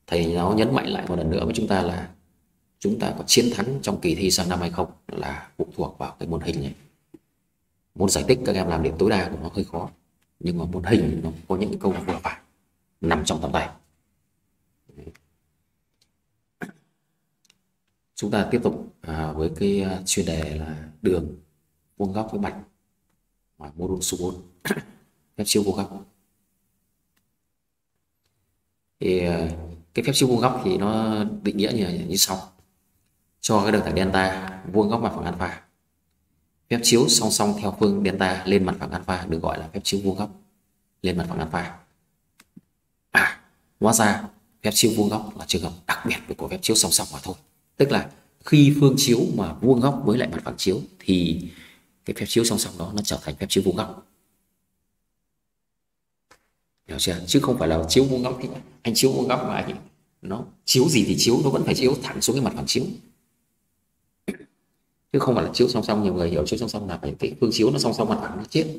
thầy nó nhấn mạnh lại một lần nữa với chúng ta là chúng ta có chiến thắng trong kỳ thi sang năm hay không là phụ thuộc vào cái môn hình này. Môn giải tích các em làm điểm tối đa của nó hơi khó, nhưng mà môn hình nó có những câu vừa phải nằm trong tầm tay. Chúng ta tiếp tục với cái chuyên đề là đường, vuông góc với mặt ngoài module số 4 phép chiếu vuông góc. Thì cái phép chiếu vuông góc thì nó định nghĩa như sau: cho cái đường thẳng delta vuông góc mặt phẳng alpha, phép chiếu song song theo phương delta lên mặt phẳng alpha được gọi là phép chiếu vuông góc lên mặt phẳng alpha. Hóa ra phép chiếu vuông góc là trường hợp đặc biệt của phép chiếu song song mà thôi. Tức là khi phương chiếu mà vuông góc với lại mặt phẳng chiếu thì cái phép chiếu song song đó nó trở thành phép chiếu vuông góc. Hiểu chưa? Chứ không phải là chiếu vuông góc thì anh chiếu vuông góc mà anh nó chiếu gì thì chiếu, nó vẫn phải chiếu thẳng xuống cái mặt phẳng chiếu, chứ không phải là chiếu song song. Nhiều người hiểu chiếu song song là phải cái phương chiếu nó song song mặt phẳng nó chết.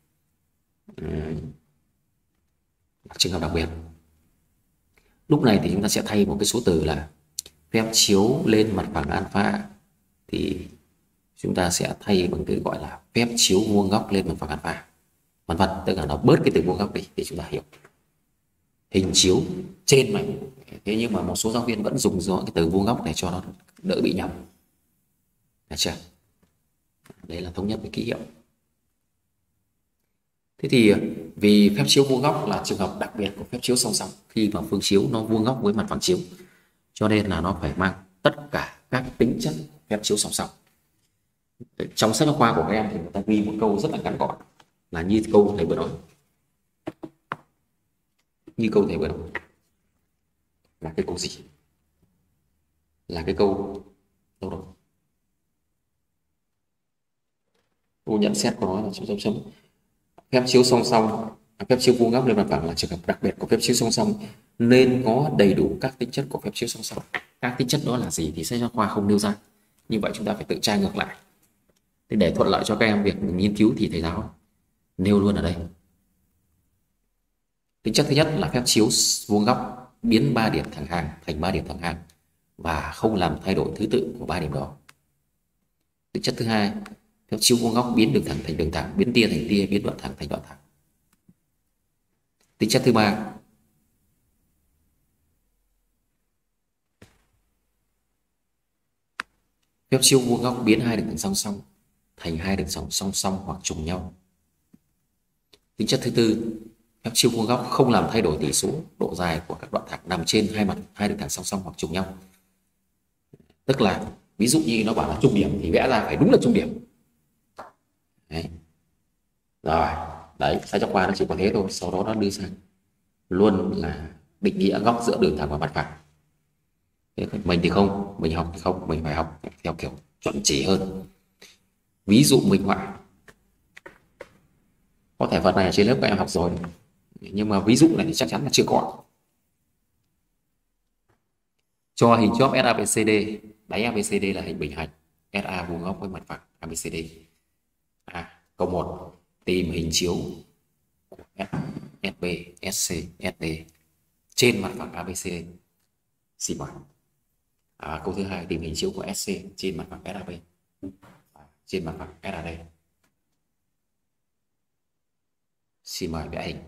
Trường hợp đặc biệt lúc này thì chúng ta sẽ thay một cái số từ là phép chiếu lên mặt phẳng alpha, thì chúng ta sẽ thay bằng từ gọi là phép chiếu vuông góc lên mặt phẳng alpha, vân vân. Tức là nó bớt cái từ vuông góc đi để chúng ta hiểu hình chiếu trên này. Thế nhưng mà một số giáo viên vẫn dùng rõ cái từ vuông góc để cho nó đỡ bị nhầm. Được chưa? Đấy là thống nhất với ký hiệu. Thế thì vì phép chiếu vuông góc là trường hợp đặc biệt của phép chiếu song song, khi mà phương chiếu nó vuông góc với mặt phẳng chiếu, cho nên là nó phải mang tất cả các tính chất phép chiếu song song. Trong sách giáo khoa của các em thì người ta ghi một câu rất là ngắn gọn là như câu thầy vừa nói. Như câu thầy vừa nói là cái câu gì? Là cái câu đâu rồi? Câu nhận xét của nó là chấm chấm chấm. Phép chiếu song song, phép chiếu vuông góc lên mặt phẳng là trường hợp đặc biệt của phép chiếu song song nên có đầy đủ các tính chất của phép chiếu song song. Các tính chất đó là gì thì sách giáo khoa không nêu ra, như vậy chúng ta phải tự tra ngược lại. Thế để thuận lợi cho các em việc nghiên cứu thì thầy giáo nêu luôn ở đây. Tính chất thứ nhất là phép chiếu vuông góc biến 3 điểm thẳng hàng thành 3 điểm thẳng hàng và không làm thay đổi thứ tự của 3 điểm đó. Tính chất thứ hai, phép chiếu vuông góc biến đường thẳng thành đường thẳng, biến tia thành tia, biến đoạn thẳng thành đoạn thẳng. Tính chất thứ ba, phép chiếu vuông góc biến hai đường thẳng song song thành hai đường song song hoặc trùng nhau. Tính chất thứ tư, phép chiếu vuông góc không làm thay đổi tỷ số độ dài của các đoạn thẳng nằm trên hai mặt hai đường thẳng song song hoặc trùng nhau. Tức là ví dụ như nó bảo là trùng điểm thì vẽ ra phải đúng là trùng điểm. Đấy. Rồi, đấy, sách giáo khoa nó chỉ có thế thôi, sau đó nó đưa sang luôn là định nghĩa góc giữa đường thẳng và mặt phẳng. Mình thì không, mình học thì không, mình phải học theo kiểu chuẩn chỉ hơn. Ví dụ minh họa, có thể phần này ở trên lớp các em học rồi, nhưng mà ví dụ này thì chắc chắn là chưa có. Cho hình chóp SABCD, đáy ABCD là hình bình hành, SA vuông góc với mặt phẳng ABCD. Câu 1, tìm hình chiếu của SB, SC, SD trên mặt phẳng ABCD. Xin mời. Câu thứ hai, tìm hình chiếu của SC trên mặt phẳng SAB, trên mặt phẳng SAD. Xin mời vẽ hình.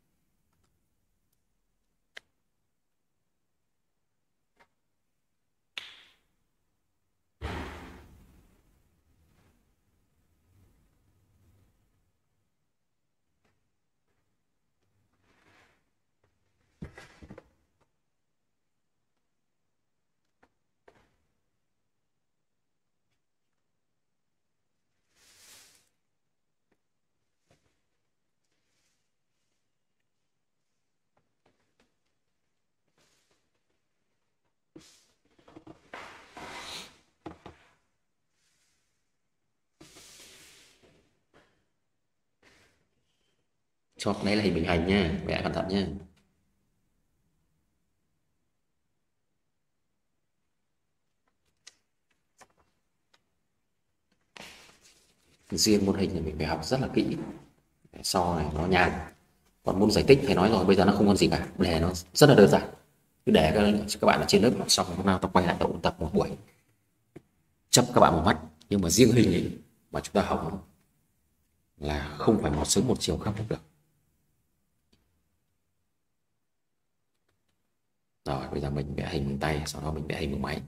Chóp đấy là hình bình hành nha, vẽ cẩn thận nha. Riêng môn hình thì mình phải học rất là kỹ, sau này nó nhàn. Còn môn giải tích thầy nói rồi, bây giờ nó không còn gì cả, đề nó rất là đơn giản, Cứ để các bạn ở trên lớp học xong hôm nào ta quay lại ôn tập một buổi chấp các bạn một mắt. Nhưng mà riêng hình ấy mà chúng ta học là không phải một sớm một chiều khắc phục được. Rồi bây giờ mình vẽ hình bằng tay, sau đó mình vẽ hình bằng máy.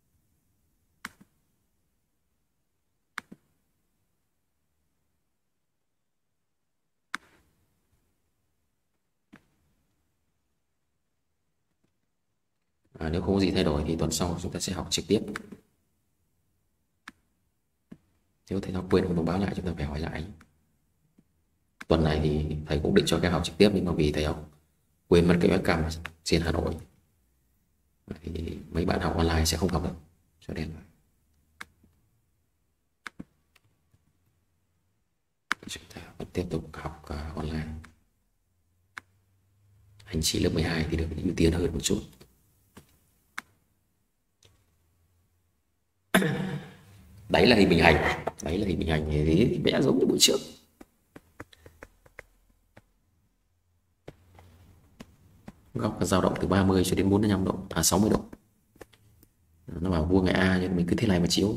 Nếu không có gì thay đổi thì tuần sau chúng ta sẽ học trực tiếp. Nếu thầy giáo quên không thông báo lại chúng ta phải hỏi lại. Tuần này thì thầy cũng định cho các em học trực tiếp, nhưng mà vì thầy học quên mất cái webcam trên Hà Nội thì mấy bạn học online sẽ không học được, cho nên là chúng ta vẫn tiếp tục học online. Anh chị lớp 12 thì được ưu tiên hơn một chút. Đấy là hình bình hành. Đấy là hình bình hành thì vẽ giống như buổi trước. Góc dao động từ 30 cho đến 45 độ, 60 độ. Nó bảo vuông A, nhưng mình cứ thế này mà chiếu.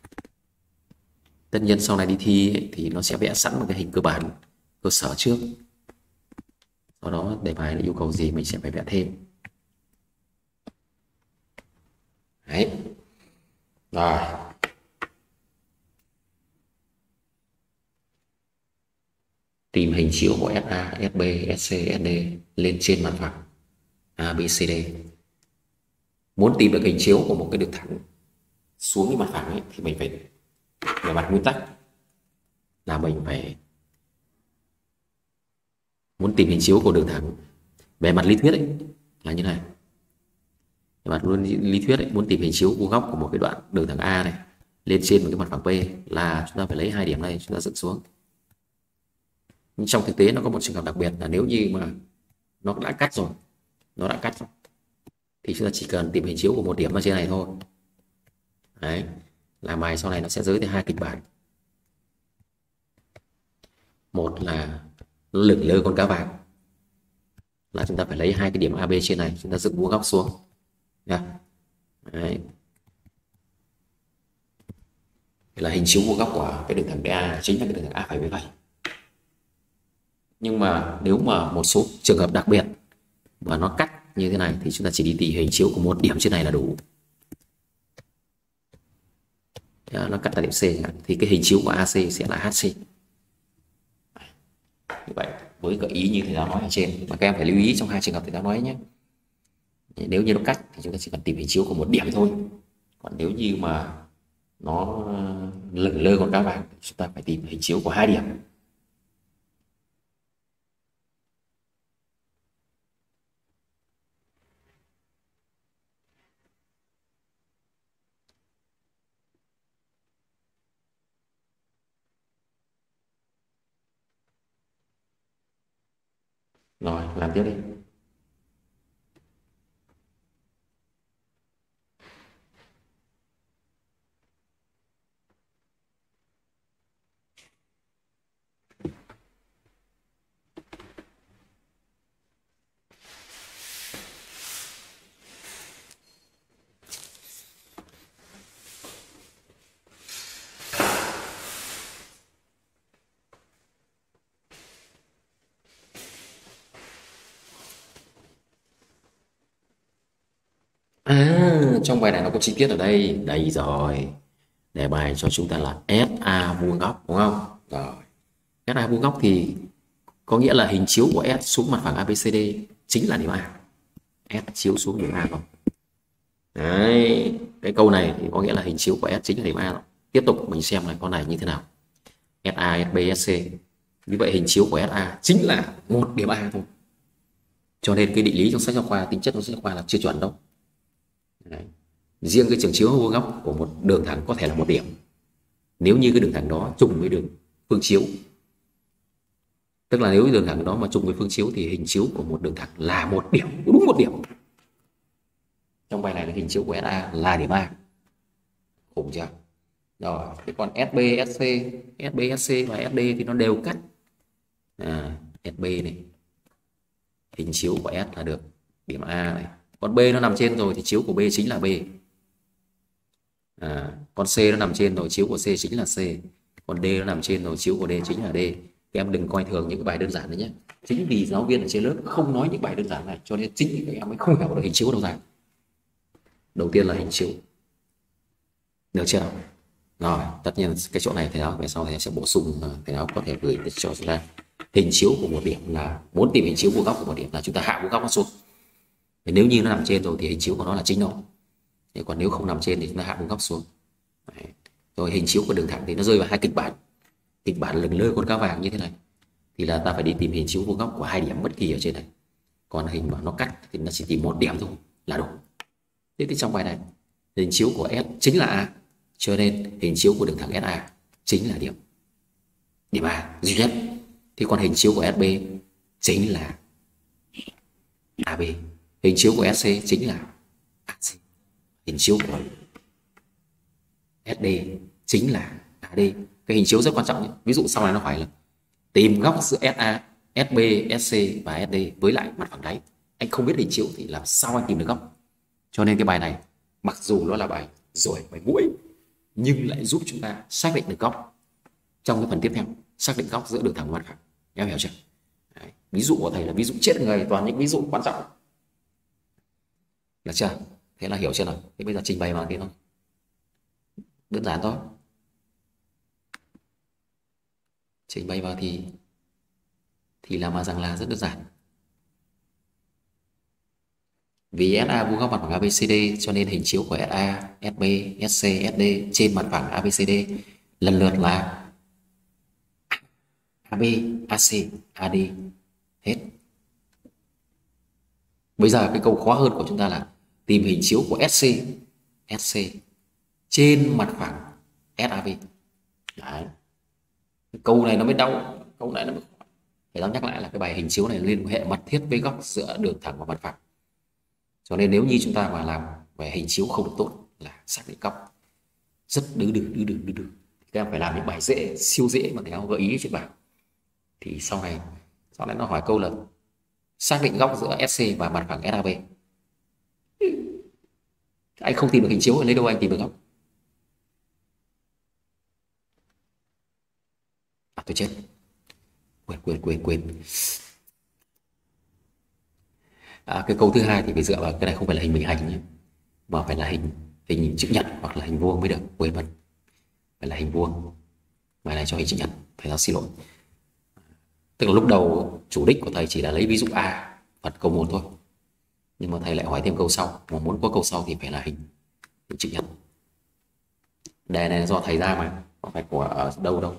Tất nhiên sau này đi thi ấy, thì nó sẽ vẽ sẵn một cái hình cơ bản, cơ sở trước. Sau đó đề bài là yêu cầu gì mình sẽ phải vẽ thêm. Đấy. Rồi. Tìm hình chiếu của SA, SB, SC, SD lên trên mặt phẳng ABCD. Muốn tìm được hình chiếu của một cái đường thẳng xuống cái mặt phẳng ấy, thì mình phải về mặt nguyên tắc là mình phải muốn tìm hình chiếu của đường thẳng về mặt lý thuyết ấy, là như này. Về mặt lý thuyết ấy, muốn tìm hình chiếu của góc của một cái đoạn đường thẳng A này lên trên một cái mặt phẳng P là chúng ta phải lấy hai điểm này chúng ta dựng xuống. Nhưng trong thực tế nó có một trường hợp đặc biệt là nếu như mà nó đã cắt rồi, thì chúng ta chỉ cần tìm hình chiếu của một điểm ở trên này thôi. Đấy, làm bài sau này nó sẽ giới tới hai kịch bản. Một là lửng lơ con cá vàng, là chúng ta phải lấy hai cái điểm AB trên này chúng ta dựng vuông góc xuống. Đấy. Là hình chiếu vuông góc của cái đường thẳng DA chính là cái đường thẳng A phẩy với phẩy. Nhưng mà nếu mà một số trường hợp đặc biệt mà nó cắt như thế này thì chúng ta chỉ đi tìm hình chiếu của một điểm trên này là đủ. Nó cắt tại điểm C thì cái hình chiếu của AC sẽ là HC. Như vậy với gợi ý như thầy giáo nói ở trên, mà các em phải lưu ý trong hai trường hợp thầy giáo nói nhé. Nếu như nó cắt thì chúng ta chỉ cần tìm hình chiếu của một điểm thôi. Còn nếu như mà nó lửng lơ con cá vàng chúng ta phải tìm hình chiếu của hai điểm. Rồi, làm tiếp đi. Trong bài này nó có chi tiết ở đây. Đây rồi. Đề bài cho chúng ta là SA vuông góc, đúng không? Rồi. SA vuông góc thì có nghĩa là hình chiếu của S xuống mặt phẳng ABCD chính là điểm A. S chiếu xuống điểm A không? Đấy. Cái câu này thì có nghĩa là hình chiếu của S chính là điểm A rồi. Tiếp tục mình xem là con này như thế nào. SA, SB, SC. Như vậy hình chiếu của SA chính là một điểm A thôi. Cho nên cái định lý trong sách giáo khoa, tính chất trong sách giáo khoa là chưa chuẩn đâu. Đấy. Riêng cái trường chiếu vuông góc của một đường thẳng có thể là một điểm nếu như cái đường thẳng đó trùng với đường phương chiếu. Tức là nếu đường thẳng đó mà trùng với phương chiếu thì hình chiếu của một đường thẳng là một điểm, đúng một điểm. Trong bài này là hình chiếu của SA là điểm A. Khủng chưa? Rồi, thế còn SB, SC, SB, SC và SD thì nó đều cắt. SB này, hình chiếu của S là được điểm A này, Còn B nó nằm trên rồi thì chiếu của B chính là B. Con C nó nằm trên rồi, chiếu của C chính là C. Còn D nó nằm trên rồi, chiếu của D chính là D. Các em đừng coi thường những cái bài đơn giản đấy nhé. Chính vì giáo viên ở trên lớp không nói những bài đơn giản này cho nên chính vì các em mới không hiểu được hình chiếu đâu ra. Đầu tiên là hình chiếu, được chưa? Rồi tất nhiên cái chỗ này thầy giáo về sau thầy sẽ bổ sung, thầy giáo có thể gửi cho chúng ta hình chiếu của một điểm. Là muốn tìm hình chiếu của góc của một điểm là chúng ta hạ vuông góc nó xuống. Nếu như nó nằm trên rồi thì hình chiếu của nó là chính nó. Còn nếu không nằm trên thì chúng ta hạ vuông góc xuống. Đấy. Rồi hình chiếu của đường thẳng thì nó rơi vào hai kịch bản. Kịch bản lừng lơ con cá vàng như thế này thì là ta phải đi tìm hình chiếu vuông góc của hai điểm bất kỳ ở trên này. Còn hình mà nó cắt thì nó chỉ tìm một điểm thôi là đủ. Thế thì trong bài này hình chiếu của S chính là A, cho nên hình chiếu của đường thẳng SA chính là điểm A duy nhất. Thì còn hình chiếu của SB chính là AB, hình chiếu của SC chính là AC, hình chiếu của SD chính là AD. Cái hình chiếu rất quan trọng nhé. Ví dụ sau này nó phải là tìm góc giữa SA, SB, SC và SD với lại mặt phẳng đáy. Anh không biết hình chiếu thì làm sao anh tìm được góc. Cho nên cái bài này mặc dù nó là bài rồi bài mũi nhưng lại giúp chúng ta xác định được góc trong cái phần tiếp theo, xác định góc giữa đường thẳng và mặt phẳng. Em hiểu chưa? Đấy. Ví dụ của thầy là ví dụ chết người, toàn những ví dụ quan trọng. Được chưa? Thế là hiểu chưa nào? Thế bây giờ trình bày bằng cái thôi, đơn giản thôi. Trình bày vào thì là mà rằng là rất đơn giản. Vì SA vuông góc mặt phẳng ABCD cho nên hình chiếu của SA, SB, SC, SD trên mặt phẳng ABCD lần lượt là AB, AC, AD hết. Bây giờ cái câu khó hơn của chúng ta là tìm hình chiếu của SC, SC trên mặt phẳng SAB. Đấy. Cái câu này nó mới đau, câu này nó mới khó. Để nhắc lại là cái bài hình chiếu này liên hệ mật thiết với góc giữa đường thẳng và mặt phẳng. Cho nên nếu như chúng ta mà làm về hình chiếu không được tốt là xác định góc rất đứ đừ. Các em phải làm những bài dễ, siêu dễ mà thầy gợi ý trên bảng. Thì sau này nó hỏi câu là xác định góc giữa SC và mặt phẳng SAB. Anh không tìm được hình chiếu ở lấy đâu anh tìm được góc? Tôi chết. Quên. Cái câu thứ hai thì phải dựa vào cái này, không phải là hình bình hành nhé, mà phải là hình chữ nhật hoặc là hình vuông mới được. Quên mất, phải là hình vuông. Bài này cho hình chữ nhật, thầy giáo xin lỗi. Tức là lúc đầu chủ đích của thầy chỉ là lấy ví dụ A phần câu 1 thôi, nhưng mà thầy lại hỏi thêm câu sau, mà muốn có câu sau thì phải là hình chữ nhật. Đề này là do thầy ra mà, không phải của ở đâu.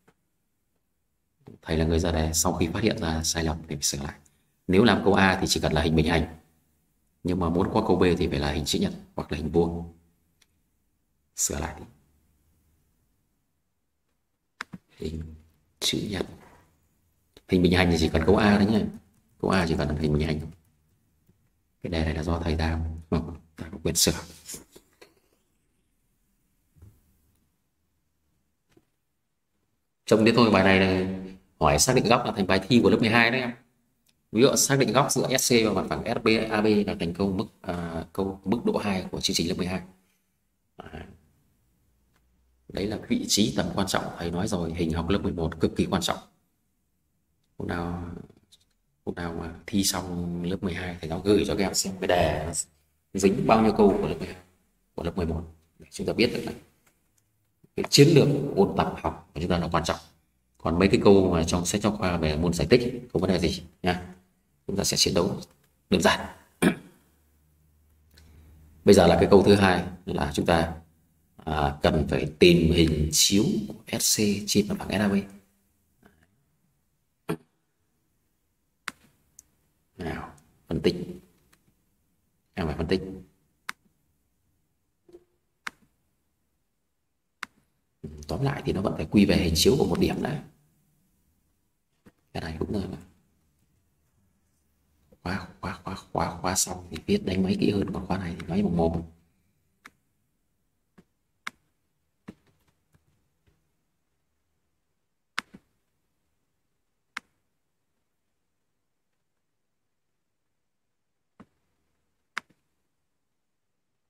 Thầy là người ra đề, sau khi phát hiện ra sai lầm thì phải sửa lại. Nếu làm câu A thì chỉ cần là hình bình hành, nhưng mà muốn qua câu B thì phải là hình chữ nhật hoặc là hình vuông. Sửa lại hình chữ nhật. Hình bình hành thì chỉ cần câu A đấy nhé, câu A chỉ cần là hình bình hành. Cái đề này là do thầy ta ta có quyền sửa. Trông thế thôi, bài này là hỏi xác định góc là thành bài thi của lớp 12 đấy em. Ví dụ xác định góc giữa SC và mặt phẳng SB AB là thành câu mức độ 2 của chương trình lớp 12. Đấy là vị trí tầm quan trọng, thầy nói rồi, hình học lớp 11 cực kỳ quan trọng. Hôm nào mà thi xong lớp 12 thầy giáo gửi cho các em xem cái đề dính bao nhiêu câu của lớp 11 để chúng ta biết được là cái chiến lược ôn tập học của chúng ta là quan trọng. Còn mấy cái câu mà trong sách giáo khoa về môn giải tích không vấn đề gì nha, chúng ta sẽ chiến đấu đơn giản. Bây giờ là cái câu thứ hai là chúng ta cần phải tìm hình chiếu của SC trên mặt phẳng SAB. Nào, phân tích. Em phải phân tích. Tóm lại thì nó vẫn phải quy về hình chiếu của một điểm đã. Cái này đúng là khóa sau thì viết đánh máy kỹ hơn, còn khóa này thì nói bằng mồm.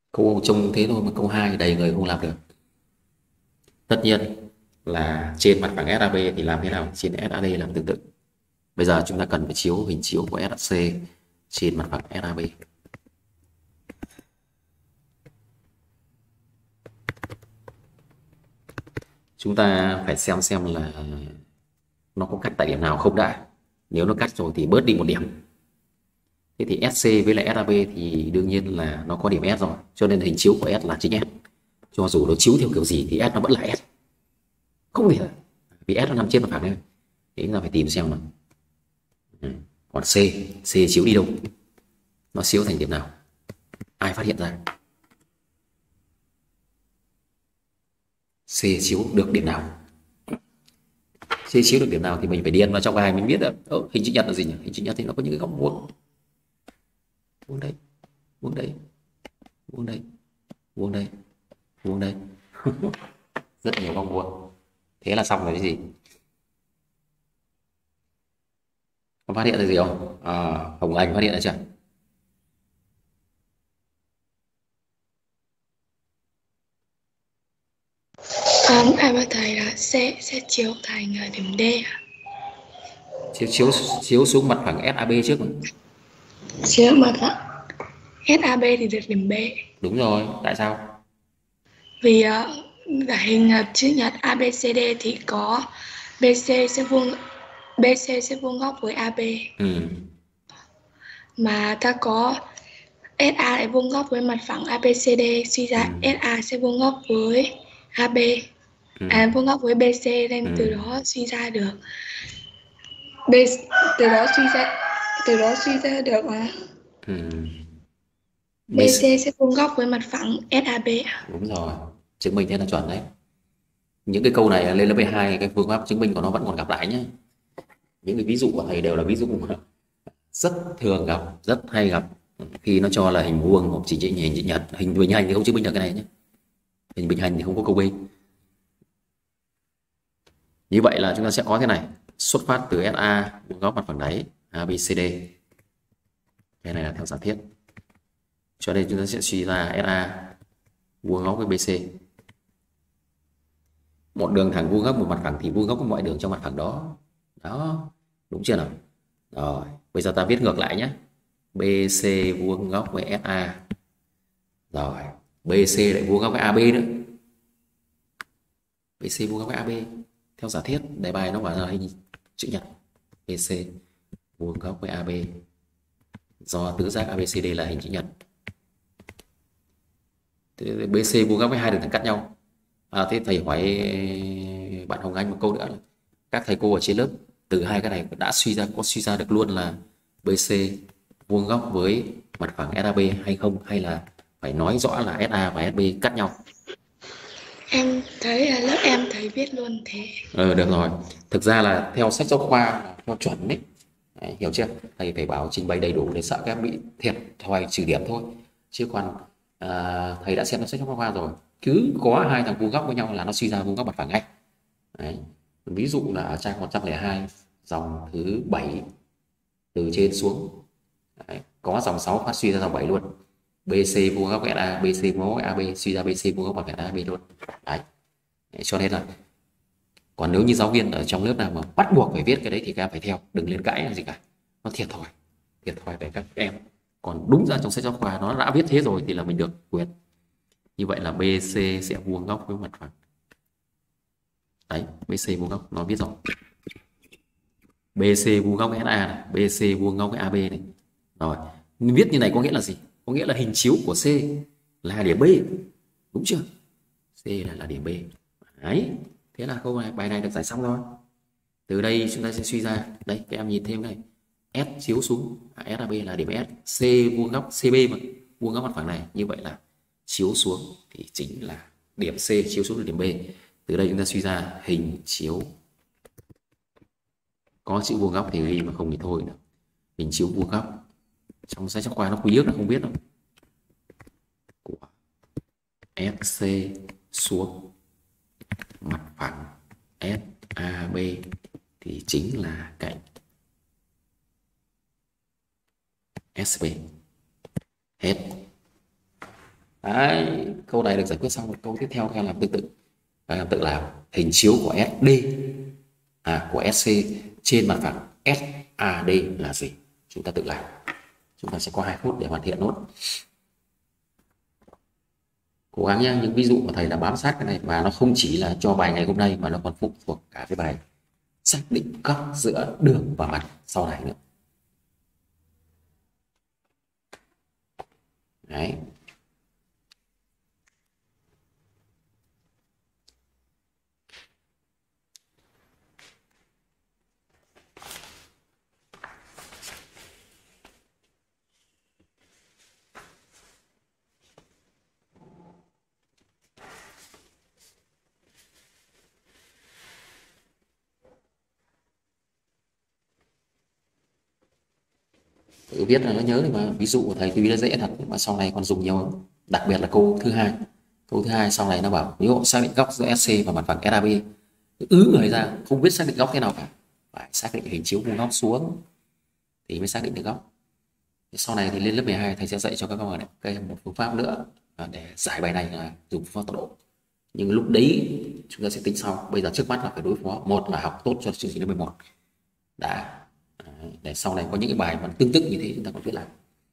Câu trông thế thôi mà câu 2 đầy người không làm được. Tất nhiên là trên mặt phẳng SAB thì làm thế nào? Trên SAD làm tương tự. Bây giờ chúng ta cần phải chiếu hình chiếu của SHC trên mặt phẳng SAB. Chúng ta phải xem là nó có cắt tại điểm nào không đã. Nếu nó cắt rồi thì bớt đi một điểm. Thế thì SC với lại SAB thì đương nhiên là nó có điểm S rồi, cho nên hình chiếu của S là chính S. Cho dù nó chiếu theo kiểu gì thì S nó vẫn là S, không thể, vì S nó nằm trên mặt phẳng này. Thế chúng ta phải tìm xem nào. Còn C chiếu đi đâu, nó chiếu thành điểm nào, ai phát hiện ra? C chiếu được điểm nào? C chiếu được điểm nào thì mình phải điền vào trong bài mình biết được. Hình chữ nhật là gì nhỉ? Hình chữ nhật thì nó có những cái góc vuông. Vuông đây, vuông đây, vuông đây, vuông đây, vuông đây. Rất nhiều góc vuông. Thế là xong rồi cái gì? Có phát hiện ra gì không? Hồng Anh phát hiện ra chưa? Em có thấy là sẽ chiếu thành điểm D à? Chiếu xuống mặt phẳng SAB trước mà. Chiếu mà SAB thì được điểm B. Đúng rồi, tại sao? Vì hình chữ nhật ABCD thì có BC sẽ vuông góc với AB, mà ta có SA lại vuông góc với mặt phẳng ABCD, suy ra SA sẽ vuông góc với AB, vuông góc với BC, nên từ đó suy ra được từ đó suy ra được là BC sẽ vuông góc với mặt phẳng SAB. Đúng rồi, chứng minh thế là chuẩn đấy. Những cái câu này lên lớp 12 cái phương pháp chứng minh của nó vẫn còn gặp lại nhé. Những cái ví dụ của thầy đều là ví dụ mà rất thường gặp, rất hay gặp khi nó cho là hình vuông hoặc chỉ hình chữ nhật. Hình bình hành thì không chứng minh được cái này nhé. Hình bình hành thì không có câu B. Như vậy là chúng ta sẽ có thế này, xuất phát từ SA vuông góc mặt phẳng đáy ABCD. Cái này là theo giả thiết. Cho nên chúng ta sẽ suy ra SA vuông góc với BC. Một đường thẳng vuông góc một mặt phẳng thì vuông góc với mọi đường trong mặt phẳng đó. Đó, đúng chưa nào? Rồi, bây giờ ta viết ngược lại nhé. BC vuông góc với SA. Rồi, BC lại vuông góc với AB nữa. BC vuông góc với AB. Theo giả thiết, đề bài nó bảo là hình chữ nhật. BC vuông góc với AB. Do tứ giác ABCD là hình chữ nhật. Thế BC vuông góc với hai đường thẳng cắt nhau. Thế thầy hỏi bạn Hồng Anh một câu nữa là các thầy cô ở trên lớp từ hai cái này đã suy ra được luôn là BC vuông góc với mặt phẳng SAB hay không, hay là phải nói rõ là SA và SB cắt nhau? Em thấy lớp em thấy viết luôn thế. Được rồi. Thực ra là theo sách giáo khoa, theo chuẩn đấy. Đấy, hiểu chưa? Thầy phải bảo trình bày đầy đủ để sợ các em bị thiệt thòi trừ điểm thôi. Chứ còn thầy đã xem sách giáo khoa rồi. Cứ có hai thằng vuông góc với nhau là nó suy ra vuông góc mặt phẳng ngay. Đấy. Ví dụ là ở trang 102 dòng thứ 7 từ trên xuống. Đấy. Có dòng 6 phát suy ra dòng 7 luôn. BC vuông góc SA, BC vuông góc AB, suy ra BC vuông góc mặt phẳng AB luôn. Đấy. Cho nên là còn nếu như giáo viên ở trong lớp nào mà bắt buộc phải viết cái đấy thì các em phải theo, đừng lên cãi làm gì cả, nó thiệt thòi về các em. Còn đúng ra trong sách giáo khoa nó đã viết thế rồi thì là mình được quyền. Như vậy là BC sẽ vuông góc với mặt phẳng. Đấy, BC vuông góc nó viết rồi. BC vuông góc với SA này, BC vuông góc với AB này. Rồi, viết như này có nghĩa là gì? Có nghĩa là hình chiếu của C là điểm B. Đúng chưa? C là điểm B. Đấy, thế là câu này, bài này được giải xong rồi. Từ đây chúng ta sẽ suy ra, đấy các em nhìn thêm này, S chiếu xuống SAB là điểm S, C vuông góc CB mà vuông góc mặt phẳng này, như vậy là chiếu xuống thì chính là điểm C, chiếu xuống là điểm B. Từ đây chúng ta suy ra hình chiếu, có chữ vuông góc thì ghi mà không thì thôi nữa. Hình chiếu vuông góc trong sách giáo khoa nó quý ước là không biết đâu, của FC xuống mặt phẳng SAB thì chính là cạnh SB. Hết. Đấy, câu này được giải quyết xong. Một câu tiếp theo các em làm tương tự. Các em tự làm hình chiếu của SD của SC trên mặt phẳng SAD là gì? Chúng ta tự làm. Chúng ta sẽ có 2 phút để hoàn thiện nốt. Cố gắng nhé, những ví dụ của thầy là bám sát cái này, và nó không chỉ là cho bài ngày hôm nay mà nó còn phụ thuộc cả cái bài xác định góc giữa đường và mặt sau này nữa. Đấy. Tự viết là nó nhớ thì mà ví dụ của thầy tuy là dễ thật nhưng mà sau này còn dùng nhiều, đặc biệt là câu thứ hai. Câu thứ hai sau này nó bảo nếu xác định góc giữa SC và mặt phẳng SAB, người ra không biết xác định góc thế nào cả, phải xác định hình chiếu vuông góc xuống thì mới xác định được góc. Sau này thì lên lớp 12 thầy sẽ dạy cho các em một phương pháp nữa để giải bài này là dùng phương pháp tọa độ, nhưng lúc đấy chúng ta sẽ tính sau. Bây giờ trước mắt là phải đối phó, một là học tốt cho chương trình lớp 11 đã, để sau này có những cái bài mà tương tự như thế chúng ta còn biết làm.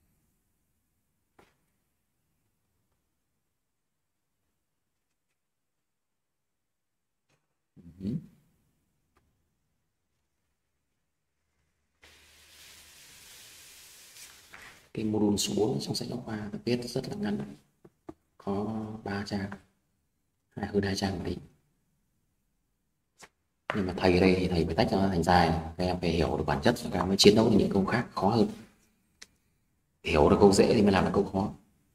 Cái module số 4 trong sách giáo khoa viết rất là ngắn, có 3 trang, hơn 2 trang đấy. Nhưng mà thầy ở đây thì thầy phải tách ra thành dài, các em phải hiểu được bản chất các em mới chiến đấu được những câu khác khó hơn. Hiểu được câu dễ thì mới làm được câu khó.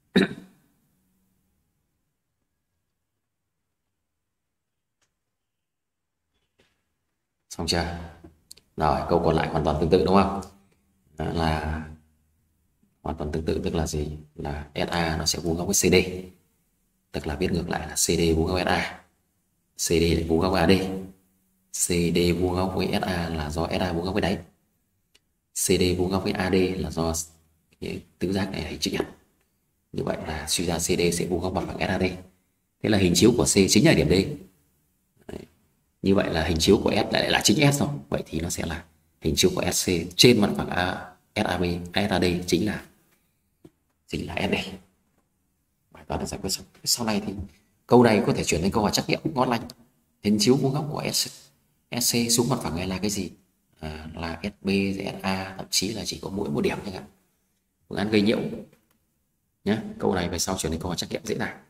Xong chưa? Rồi câu còn lại hoàn toàn tương tự đúng không? Đó là hoàn toàn tương tự, tức là gì? Là SA nó sẽ vuông góc với CD, tức là viết ngược lại là CD vuông góc với SA, CD lại vuông góc với AD. CD vuông góc với SA là do SA vuông góc với đáy, CD vuông góc với AD là do tứ giác này hình chữ nhật. Như vậy là suy ra CD sẽ vuông góc bằng phẳng SAD. Thế là hình chiếu của C chính là điểm D. Đấy. Như vậy là hình chiếu của S lại là chính S rồi. Vậy thì nó sẽ là hình chiếu của SC trên mặt phẳng SAB, SAD chính là SD. Bài toán được giải quyết xong. Sau này thì câu này có thể chuyển thành câu hỏi trắc nghiệm ngon lành. Hình chiếu vuông góc của SC xuống mặt phẳng này là cái gì? Là SB, SA, thậm chí là chỉ có mỗi một điểm chẳng hạn. Phương án gây nhiễu nhé. Câu này về sau chuyển thành câu hỏi trắc nghiệm dễ dàng.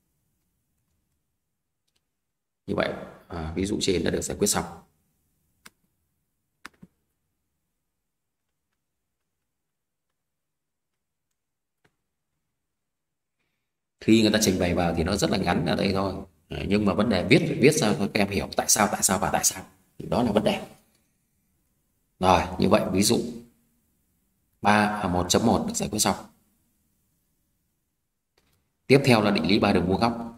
Như vậy ví dụ trên đã được giải quyết xong. Khi người ta trình bày vào thì nó rất là ngắn ở đây thôi, nhưng mà vấn đề viết phải viết sao cho các em hiểu tại sao và tại sao, thì đó là vấn đề. Rồi như vậy ví dụ 1.1 được giải quyết xong. Tiếp theo là định lý 3 đường vuông góc.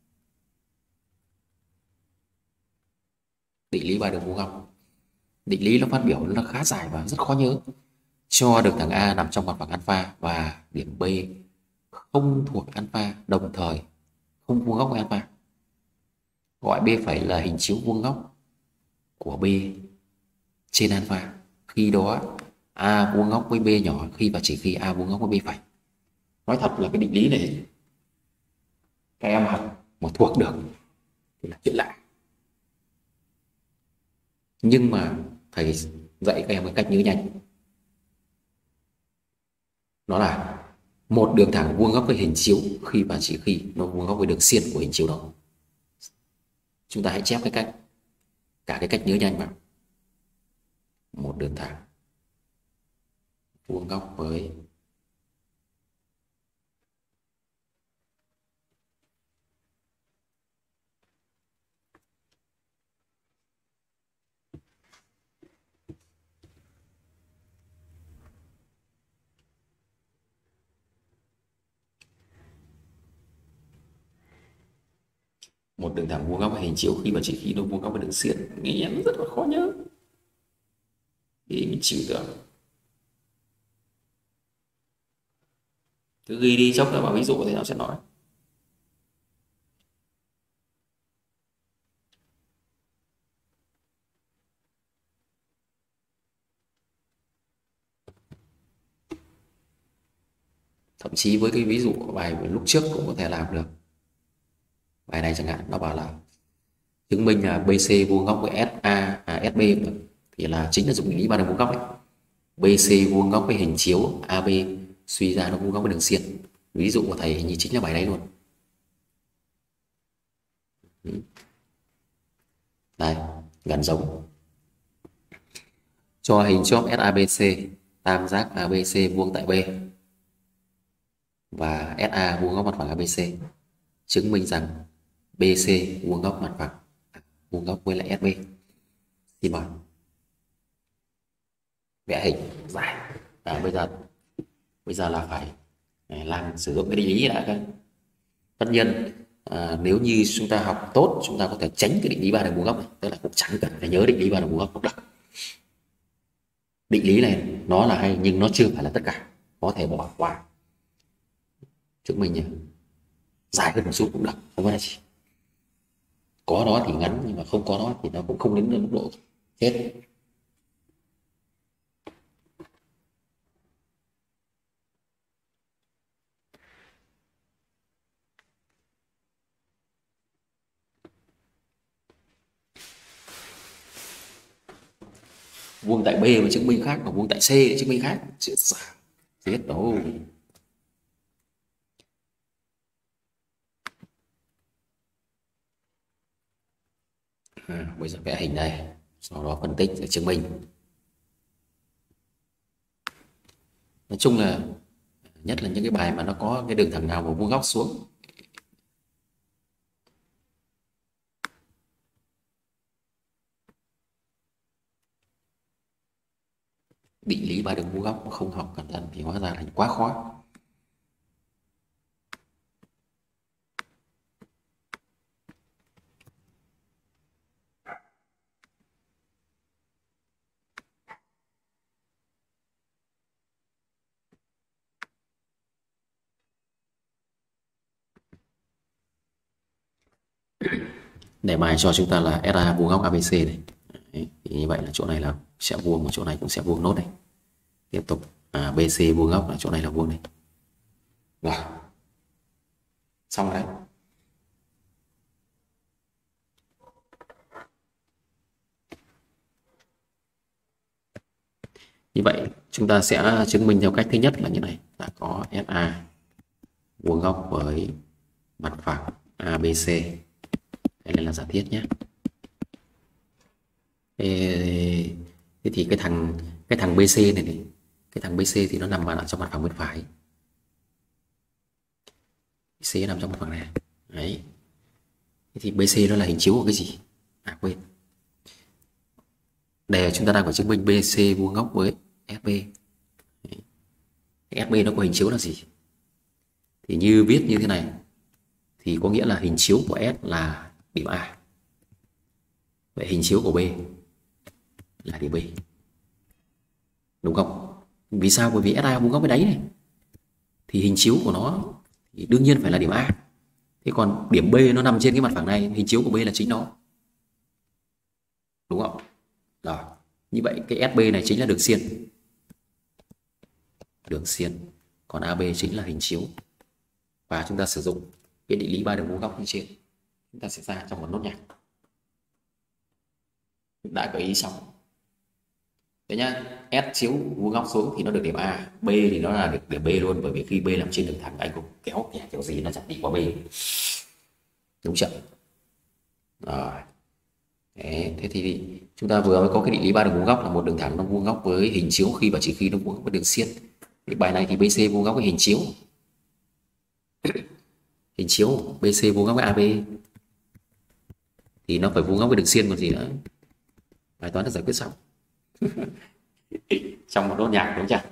Định lý 3 đường vuông góc, định lý nó phát biểu nó khá dài và rất khó nhớ. Cho được thằng A nằm trong mặt phẳng alpha và điểm B không thuộc alpha, đồng thời không vuông góc với alpha, gọi B phẩy là hình chiếu vuông góc của B trên alpha. Khi đó A vuông góc với B nhỏ khi và chỉ khi A vuông góc với B phẩy. Nói thật là cái định lý này các em học mà thuộc được thì là chuyện lạ, nhưng mà thầy dạy các em cái cách nhớ nhanh. Nó là một đường thẳng vuông góc với hình chiếu khi và chỉ khi nó vuông góc với đường xiên của hình chiếu đó. Chúng ta hãy chép cả cái cách nhớ nhanh vào. Một đường thẳng vuông góc với một đường thẳng vuông góc với hình chiếu khi và chỉ khi nó vuông góc với đường xiên. Nghe nó rất là khó nhớ thì mình chịu được. Cứ ghi đi, chốc nữa vào ví dụ thì nó sẽ nói. Thậm chí với cái ví dụ bài lúc trước cũng có thể làm được. Bài này chẳng hạn nó bảo là chứng minh là BC vuông góc với SB thì là chính là dụng định lý ba đường vuông góc ấy. BC vuông góc với hình chiếu AB suy ra nó vuông góc với đường xiên. Ví dụ của thầy hình như chính là bài đấy luôn. Đây, gần giống. Cho hình chóp SABC, tam giác ABC vuông tại B và SA vuông góc mặt phẳng ABC. Chứng minh rằng BC vuông góc mặt phẳng vuông góc với lại SB. Thì mời vẽ hình giải. Bây giờ là phải sử dụng cái định lý đã cơ. Tất nhiên nếu như chúng ta học tốt, chúng ta có thể tránh cái định lý ba đường vuông góc này, tức là cũng chẳng cần phải nhớ định lý ba đường vuông góc cũng được. Định lý này nó là hay nhưng nó chưa phải là tất cả, có thể bỏ qua. Chứng minh nhỉ, dài hơn một chút cũng được, không có gì. Có nó thì ngắn, nhưng mà không có nó thì nó cũng không đến mức độ chết. Vuông tại B mà chứng minh khác, và vuông tại C để chứng minh khác, chết đâu. Bây giờ vẽ hình này, sau đó phân tích để chứng minh. Nói chung là nhất là những cái bài mà nó có cái đường thẳng nào mà vuông góc xuống. Định lý ba đường vuông góc mà không học cẩn thận thì hóa ra là quá khó. Để bài cho chúng ta là SA vuông góc ABC này. Đấy, thì như vậy là chỗ này là sẽ vuông, và chỗ này cũng sẽ vuông nốt này. Tiếp tục BC vuông góc là chỗ này là vuông này. Rồi, xong rồi đấy. Như vậy chúng ta sẽ chứng minh theo cách thứ nhất là như này, là có SA vuông góc với mặt phẳng ABC. Đây là giả thiết nhé. Thế thì cái thằng BC này, cái thằng BC thì nó nằm ở trong mặt phẳng bên phải. C nằm trong mặt phẳng này. Đấy. Thế thì BC nó là hình chiếu của cái gì? Quên. Đề chúng ta đang phải chứng minh BC vuông góc với SB. Đấy. SB nó có hình chiếu là gì? Thì như viết như thế này thì có nghĩa là hình chiếu của S là điểm A. Vậy hình chiếu của B là điểm B. Đúng không? Vì sao? Bởi vì SA vuông góc với đáy này. Thì hình chiếu của nó thì đương nhiên phải là điểm A. Thế còn điểm B nó nằm trên cái mặt phẳng này, hình chiếu của B là chính nó. Đúng không? Rồi. Như vậy cái SB này chính là đường xiên. Đường xiên. Còn AB chính là hình chiếu. Và chúng ta sử dụng cái định lý ba đường vuông góc như trên. Chúng ta sẽ ra trong một nốt nhạc. Đã gợi ý xong. Đấy nhá, S chiếu vuông góc xuống thì nó được điểm A, B thì nó là được điểm B luôn, bởi vì khi B làm trên đường thẳng anh cũng kéo kiểu gì nó chẳng đi qua B. Đúng chưa? Rồi. Đấy, thế thì chúng ta vừa mới có cái định lý ba đường vuông góc là một đường thẳng nó vuông góc với hình chiếu khi và chỉ khi nó vuông góc với đường xiên. Thì bài này thì BC vuông góc với hình chiếu. Hình chiếu BC vuông góc với AB thì nó phải vuông góc với đường xiên còn gì nữa. Bài toán đã giải quyết xong. Trong một nốt nhạc, đúng chưa?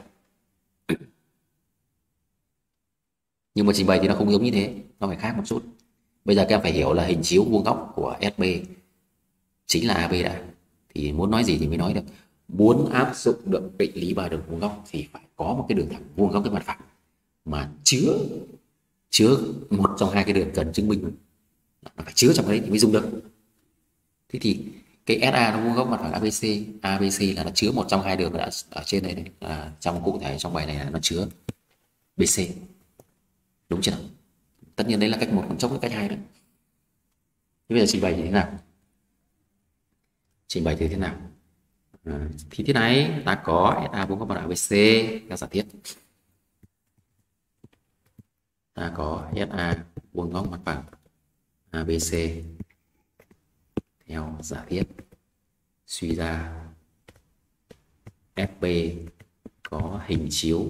Nhưng mà trình bày thì nó không giống như thế, nó phải khác một chút. Bây giờ các em phải hiểu là hình chiếu vuông góc của SB chính là AB đã. Thì muốn nói gì thì mới nói được. Muốn áp dụng được định lý ba đường vuông góc thì phải có một cái đường thẳng vuông góc với mặt phẳng mà chứa một trong hai cái đường cần chứng minh, nó phải chứa trong đấy thì mới dùng được. Thế thì cái SA nó vuông góc mặt phẳng ABC là nó chứa một trong hai đường ở trên đây này, trong cụ thể trong bài này là nó chứa BC. Đúng chưa nào? Tất nhiên đấy là cách 1, còn chốc là cách 2 đấy. Thế bây giờ trình bày thì thế nào? Trình bày thì thế nào? Thì thế này, ta có SA vuông góc bằng ABC theo giả thiết. Ta có SA vuông góc mặt bằng ABC theo giả thiết. Suy ra FP có hình chiếu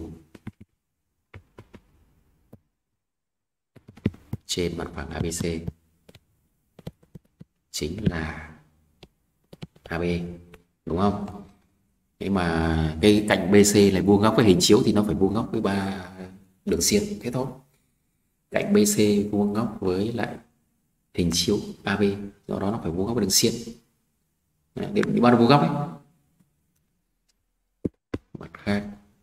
trên mặt phẳng ABC chính là AB, đúng không? Thế mà cái cạnh BC là vuông góc với hình chiếu thì nó phải vuông góc với 3 đường xiên, thế thôi. Cạnh BC vuông góc với lại hình chiếu AB, do đó nó phải vuông góc với đường xiên. Để ba đường vuông góc ấy. Mặt khác,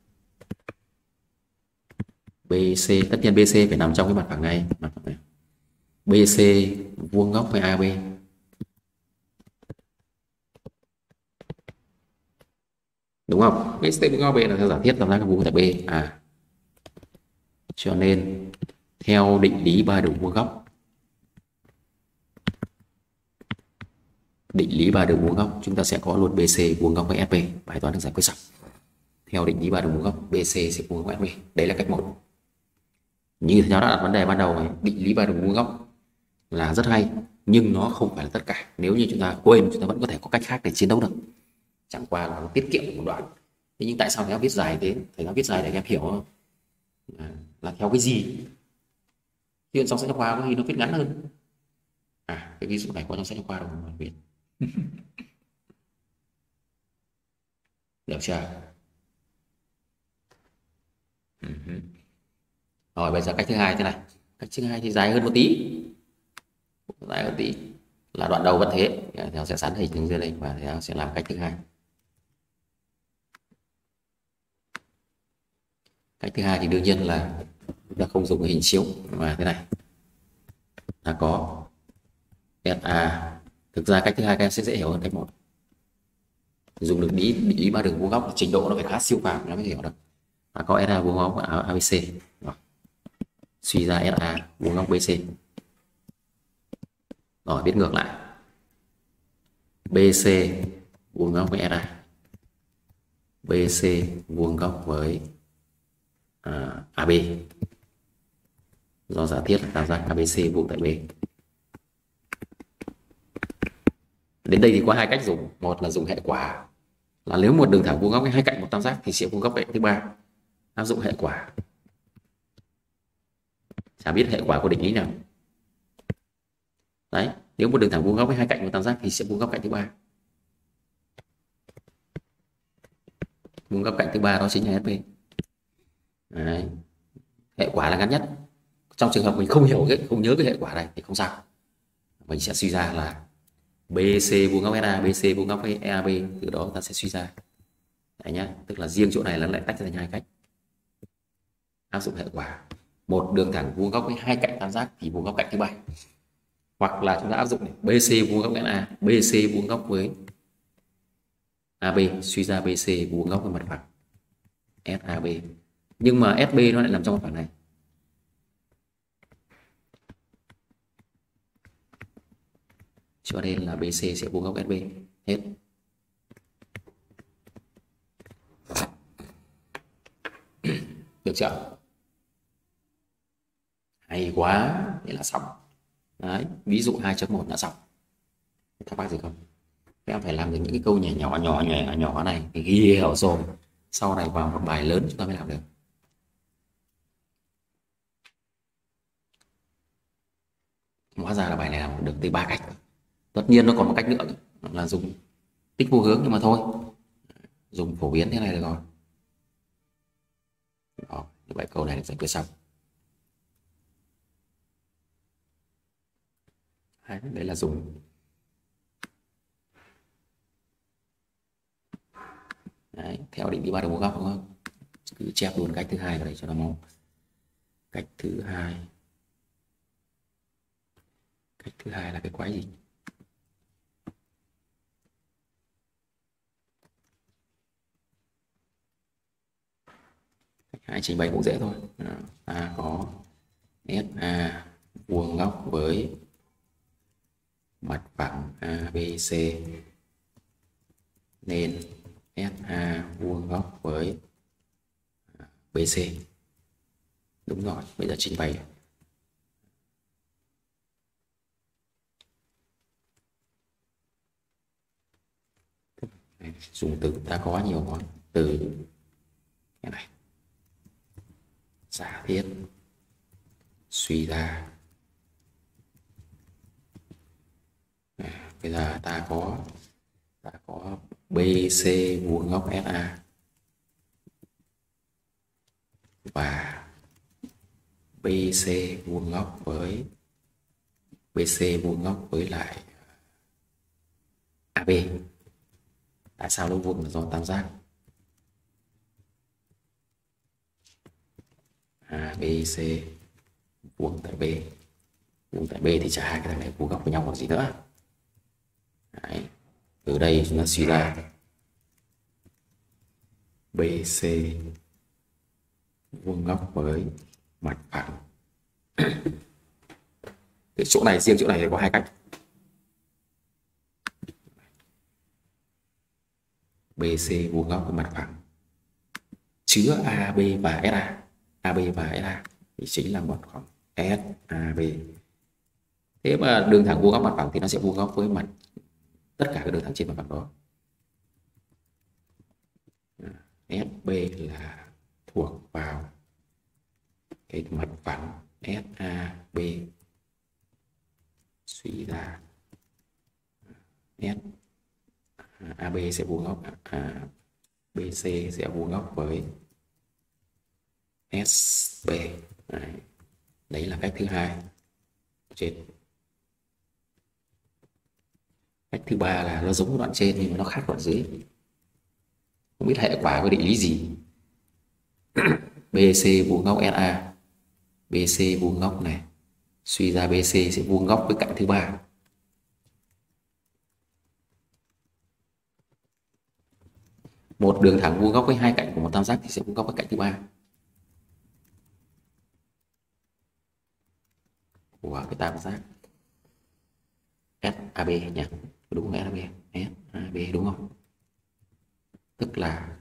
BC, tất nhiên BC phải nằm trong cái mặt phẳng này, BC vuông góc với AB. Đúng không? BC vuông góc B là theo giả thiết tam giác vuông tại B. Cho nên theo định lý ba đường vuông góc, chúng ta sẽ có luôn BC vuông góc với FB. Bài toán được giải quyết xong. Theo định lý ba đường vuông góc, BC sẽ vuông góc với FB. Đấy là cách 1. Như thầy giáo đã đặt vấn đề ban đầu, định lý ba đường vuông góc là rất hay, nhưng nó không phải là tất cả. Nếu như chúng ta quên, chúng ta vẫn có thể có cách khác để chiến đấu được. Chẳng qua là nó tiết kiệm một đoạn. Thế nhưng tại sao thầy giáo viết dài thế? Thầy giáo viết dài để em hiểu là theo cái gì? Hiện trong sách giáo khoa có khi nó viết ngắn hơn. Cái ví dụ này có trong sách giáo khoa đâu mà viết. Được chưa? Rồi bây giờ cách thứ hai thế này. Cách thứ hai thì dài hơn một tí. Là đoạn đầu vẫn thế. Thầy sẽ sẵn hình dưới đây và thầy sẽ làm cách thứ hai. Cách thứ hai thì đương nhiên là chúng ta không dùng cái hình chiếu mà thế này. Ta có SA. Thực ra cách thứ hai các em sẽ dễ hiểu hơn cách 1. Dùng được định lý ba đường vuông góc, trình độ nó phải khá siêu phàm nó mới hiểu được. Ta có SA vuông góc ABC. Suy ra SA vuông góc BC. Rồi viết ngược lại. BC vuông góc với SA. BC vuông góc với AB. Do giả thiết là tam giác ABC vuông tại B. Đến đây thì có hai cách dùng. Một là dùng hệ quả, là nếu một đường thẳng vuông góc với hai cạnh một tam giác thì sẽ vuông góc cạnh thứ ba. Áp dụng hệ quả. Chả biết hệ quả của định lý nào. Đấy, nếu một đường thẳng vuông góc với hai cạnh một tam giác thì sẽ vuông góc cạnh thứ ba. Vuông góc cạnh thứ ba đó chính là SP. Đấy. Hệ quả là ngắn nhất. Trong trường hợp mình không hiểu không nhớ cái hệ quả này thì không sao. Mình sẽ suy ra là BC vuông góc SA, BC vuông góc với EAB, từ đó ta sẽ suy ra. Đấy nhá, tức là riêng chỗ này nó lại tách ra thành hai cách. Áp dụng hệ quả. Một đường thẳng vuông góc với hai cạnh tam giác thì vuông góc cạnh thứ ba. Hoặc là chúng ta áp dụng này, BC vuông góc với A, BC vuông góc với AB, suy ra BC vuông góc với mặt phẳng SAB. Nhưng mà SB nó lại nằm trong mặt phẳng này. Cho nên là BC sẽ vuông góc SB hết. Được chưa? Hay quá, thế là xong. Đấy, ví dụ 2.1 đã xong. Thắc mắc gì không? Các em phải làm được những cái câu nhỏ này thì ghi hiểu rồi. Sau này vào một bài lớn chúng ta mới làm được. Hóa ra là bài này làm được tới 3 cách. Tất nhiên nó còn một cách nữa là dùng tích vô hướng, nhưng mà thôi, dùng phổ biến thế này được rồi. Đó, vậy câu này được giải quyết xong. Đấy là dùng theo định lý ba đường vuông góc, đúng không? Cứ chép luôn cách thứ hai vào đây cho nó mau. Cách thứ hai là cái quái gì? Cách hai trình bày cũng dễ thôi. Ta có SA vuông góc với mặt phẳng ABC nên SA vuông góc với BC. Đúng rồi, bây giờ trình bày. Dùng từ ta có nhiều quá. Từ cái này giả thiết suy ra. Bây giờ ta có BC vuông góc SA và BC vuông góc với BC vuông góc với lại AB. Tại sao nó vuông? Là do tam giác ABC vuông tại B. Vuông tại B thì chả hai cái thằng này vuông góc với nhau còn gì nữa. Đấy. Từ đây chúng ta suy ra BC vuông góc với mặt phẳng. Cái chỗ này, riêng chỗ này thì có hai cách. BC vuông góc với mặt phẳng chứa AB và SA. AB và SA thì chính là một khoảng SAB. Thế mà đường thẳng vuông góc mặt phẳng thì nó sẽ vuông góc với mặt tất cả các đường thẳng trên mặt phẳng đó. SB là thuộc vào cái mặt phẳng SAB. Suy ra AB sẽ vuông góc, BC sẽ vuông góc với SB. Đấy là cách thứ hai. Trên cách thứ ba là nó giống đoạn trên nhưng mà nó khác đoạn dưới. Không biết hệ quả có định lý gì. BC vuông góc SA, BC vuông góc này, suy ra BC sẽ vuông góc với cạnh thứ ba. Một đường thẳng vuông góc với hai cạnh của một tam giác thì sẽ vuông góc với cạnh thứ ba của cái tam giác SAB nhỉ? Đúng không? SAB đúng không? Tức là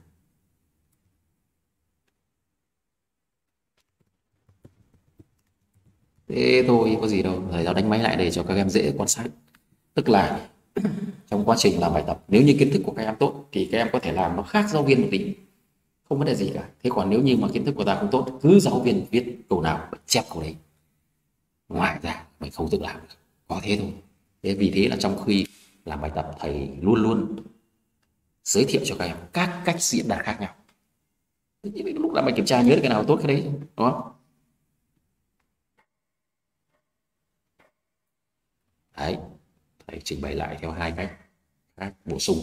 thế thôi, có gì đâu, thầy giáo đánh máy lại để cho các em dễ quan sát. Tức là trong quá trình làm bài tập, nếu như kiến thức của các em tốt thì các em có thể làm nó khác giáo viên một tí, không vấn đề gì cả. Thế còn nếu như mà kiến thức của ta không tốt, cứ giáo viên viết câu nào chép câu đấy, ngoài ra mình không tự làm được, có thế thôi. Thế vì thế là trong khi làm bài tập, thầy luôn luôn giới thiệu cho các em các cách diễn đạt khác nhau. Lúc làm bài kiểm tra nhớ được cái nào tốt cái đấy, đúng không? Đấy, thầy trình bày lại theo hai cách khác bổ sung.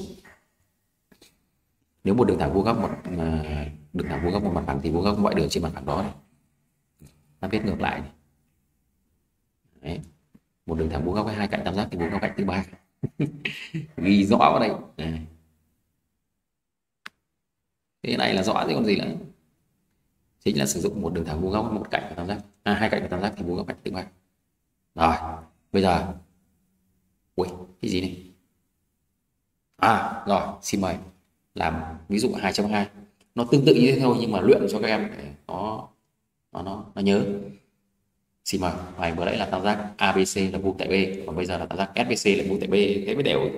Nếu một đường thẳng vuông góc một mặt phẳng thì vuông góc mọi đường trên mặt phẳng đó này. Ta viết ngược lại này. Đấy. Một đường thẳng vuông góc với hai cạnh tam giác thì vuông góc cạnh thứ ba. Ghi rõ vào đây. Đấy. Thế này là rõ chứ còn gì nữa. Chính là sử dụng một đường thẳng vuông góc với một cạnh của tam giác, hai cạnh của tam giác thì vuông góc cạnh thứ ba. Rồi, bây giờ ui, cái gì này? Rồi, xin mời làm ví dụ 2.2. Nó tương tự như thế thôi nhưng mà luyện cho các em để nó nhớ. Xin mời. Bài vừa nãy là tam giác ABC là vuông tại B, còn bây giờ là tam giác SBC là vuông tại B, thế mới đều.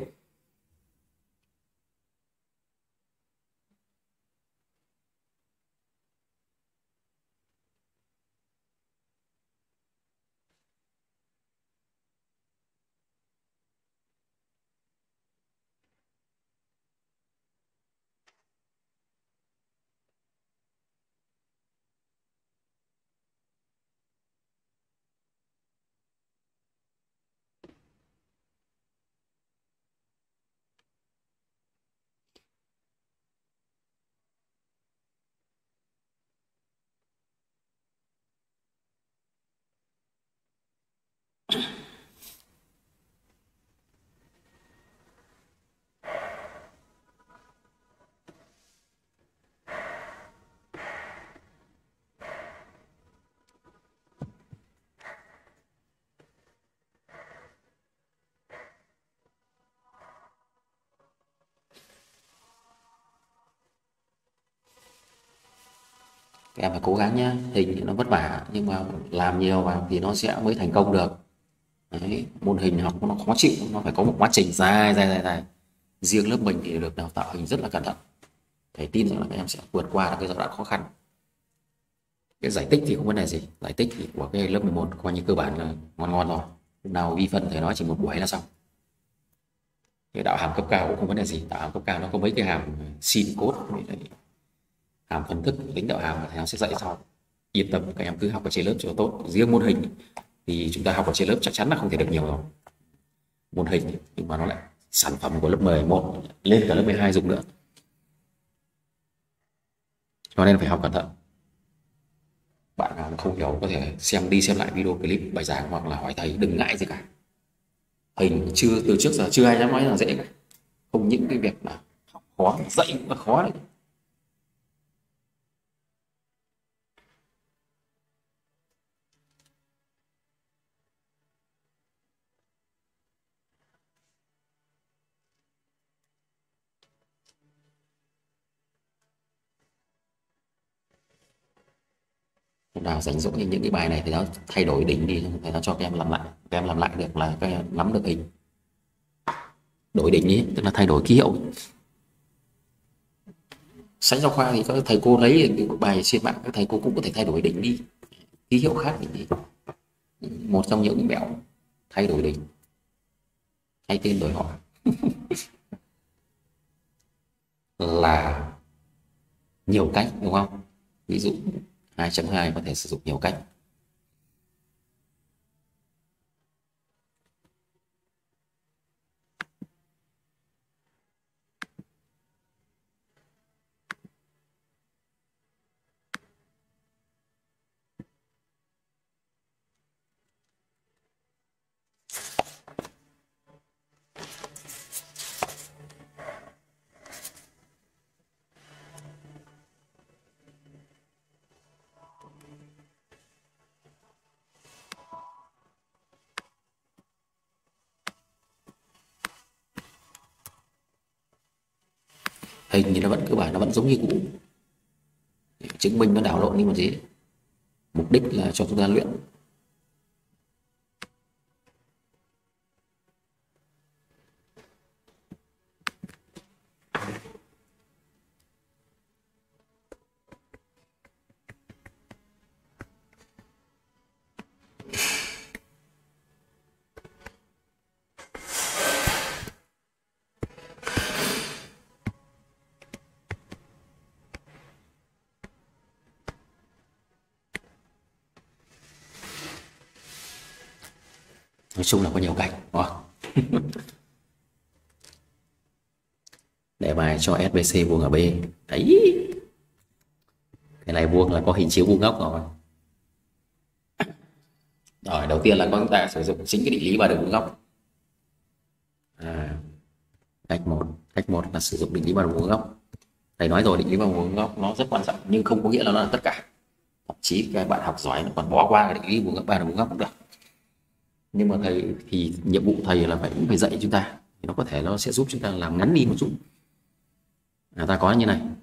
Các em phải cố gắng nhé, hình thì nó vất vả nhưng mà làm nhiều vào thì nó sẽ mới thành công được. Đấy, môn hình học nó khó chịu, nó phải có một quá trình dài dài dài dài. Riêng lớp mình thì được đào tạo hình rất là cẩn thận, thầy tin rằng là các em sẽ vượt qua được cái giai đoạn khó khăn. Cái giải tích thì không vấn đề gì, giải tích thì của cái lớp 11 coi như cơ bản là ngon ngon rồi, lúc nào vi phân thầy nói chỉ một buổi là xong. Cái đạo hàm cấp cao cũng không vấn đề gì, đạo hàm cấp cao nó có mấy cái hàm sin cos, hàm phân thức tính đạo hàm mà thầy nó sẽ dạy sau, yên tâm các em cứ học ở trên lớp cho tốt. Riêng môn hình thì chúng ta học ở trên lớp chắc chắn là không thể được nhiều rồi, môn hình nhưng mà nó lại sản phẩm của lớp 11 lên cả lớp 12 dùng nữa, cho nên phải học cẩn thận. Bạn nào không hiểu có thể xem đi xem lại video clip bài giảng hoặc là hỏi thầy, đừng ngại gì cả. Hình chưa từ trước giờ chưa ai dám nói là dễ cả, không những cái việc là học khó dạy cũng là khó đấy. Hôm nào rảnh rỗi những cái bài này thì nó thay đổi đỉnh đi, thì nó cho các em làm lại, các em làm lại được là các em nắm được hình. Đổi đỉnh ý tức là thay đổi ký hiệu. Sách giáo khoa thì các thầy cô lấy bài trên mạng, các thầy cô cũng có thể thay đổi đỉnh đi, ký hiệu khác thì một trong những mẹo thay đổi đỉnh, thay tên đổi họ là nhiều cách đúng không? Ví dụ 2.2 có thể sử dụng nhiều cách. Hình thì nó vẫn cơ bản, nó vẫn giống như cũ, chứng minh nó đảo lộn đi một gì, mục đích là cho chúng ta luyện. Nói chung là có nhiều cách đúng không? Để bài cho SBC vuông ở B đấy, cái này vuông là có hình chiếu vuông góc rồi. Rồi đầu tiên là chúng ta sử dụng chính cái định lý ba đường vuông góc. Cách một là sử dụng định lý ba đường vuông góc. Thầy nói rồi, định lý ba đường vuông góc nó rất quan trọng nhưng không có nghĩa là nó là tất cả. Thậm chí các bạn học giỏi nó còn bỏ qua cái định lý vuông góc, ba đường vuông góc cũng được. Nhưng mà thầy thì nhiệm vụ thầy là phải dạy chúng ta, thì nó có thể nó sẽ giúp chúng ta làm ngắn đi một chút. Ta có như này,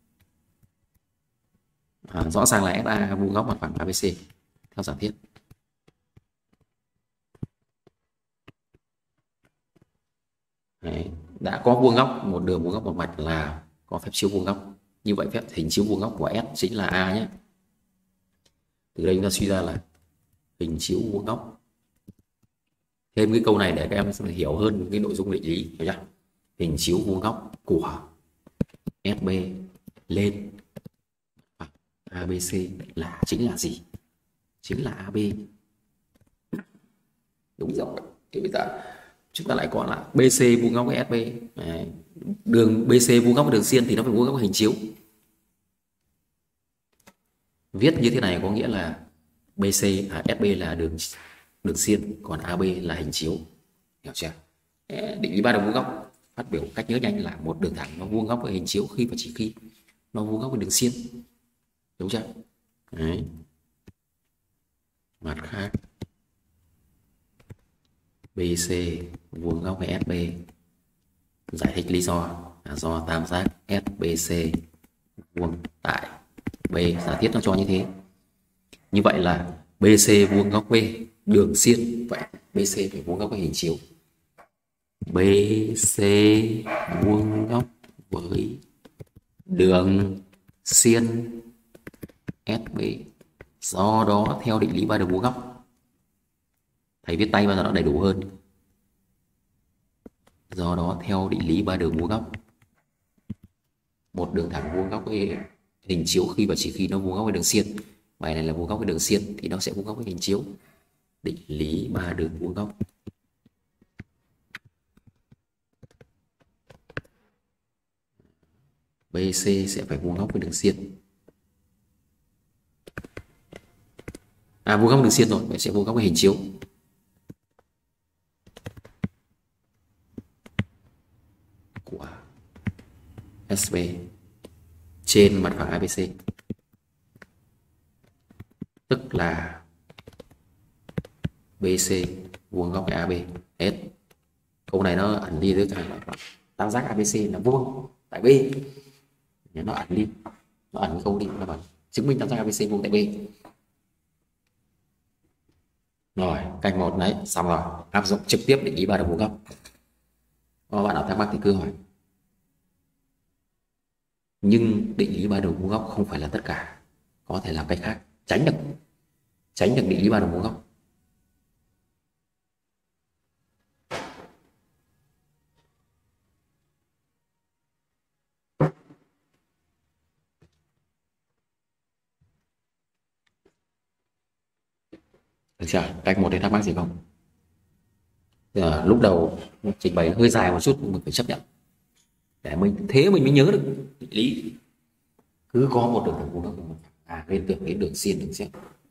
rõ ràng là SA vuông góc mặt phẳng ABC theo giả thiết. Đấy, đã có vuông góc, một đường vuông góc một mạch là có phép chiếu vuông góc. Như vậy phép hình chiếu vuông góc của S chính là A nhé. Từ đây chúng ta suy ra là hình chiếu vuông góc. Thêm cái câu này để các em hiểu hơn cái nội dung định lý, hiểu chưa? Hình chiếu vuông góc của SB lên ABC là chính là gì? Chính là AB. Đúng rồi. Thì bây giờ chúng ta lại có là BC vuông góc với SB. Đường BC vuông góc với đường xiên thì nó phải vuông góc hình chiếu. Viết như thế này có nghĩa là SB là đường xiên, còn AB là hình chiếu. Hiểu chưa? Định lý ba đường vuông góc phát biểu cách nhớ nhanh là một đường thẳng nó vuông góc với hình chiếu khi và chỉ khi nó vuông góc với đường xiên. Đúng chưa? Đấy. Mặt khác, BC vuông góc với SB. Giải thích lý do là do tam giác SBC vuông tại B, giả thiết nó cho như thế. Như vậy là BC vuông góc B đường xiên, vậy BC phải vuông góc với hình chiếu. BC vuông góc với đường xiên SB. Do đó theo định lý ba đường vuông góc, thầy viết tay bao giờ nó đầy đủ hơn. Do đó theo định lý ba đường vuông góc, một đường thẳng vuông góc với hình chiếu khi và chỉ khi nó vuông góc với đường xiên. Bài này là vuông góc với đường xiên thì nó sẽ vuông góc với hình chiếu. Định lý ba đường vuông góc. BC sẽ phải vuông góc với đường xiên. Vuông góc đường xiên rồi, vậy sẽ vuông góc với hình chiếu. Của SB trên mặt phẳng ABC. Tức là BC vuông góc với AB. Hết. Câu này nó ẩn đi với cả tam giác ABC là vuông tại B. Nó ẩn đi, nó ẩn câu đi là chứng minh tam giác ABC vuông tại B. Rồi, cách 1 đấy, xong rồi, áp dụng trực tiếp định lý ba đường vuông góc. Bạn nào thắc mắc thì cứ hỏi. Nhưng định lý ba đường vuông góc không phải là tất cả, có thể làm cách khác, tránh được định lý ba đường vuông góc. Được chưa? Cách 1 thì thắc mắc gì không? Lúc đầu trình bày hơi dài một chút nhưng mình phải chấp nhận để mình mới nhớ được định lý. Cứ có một đường thẳng vuông góc liên tưởng đến đường xiên đường xiên.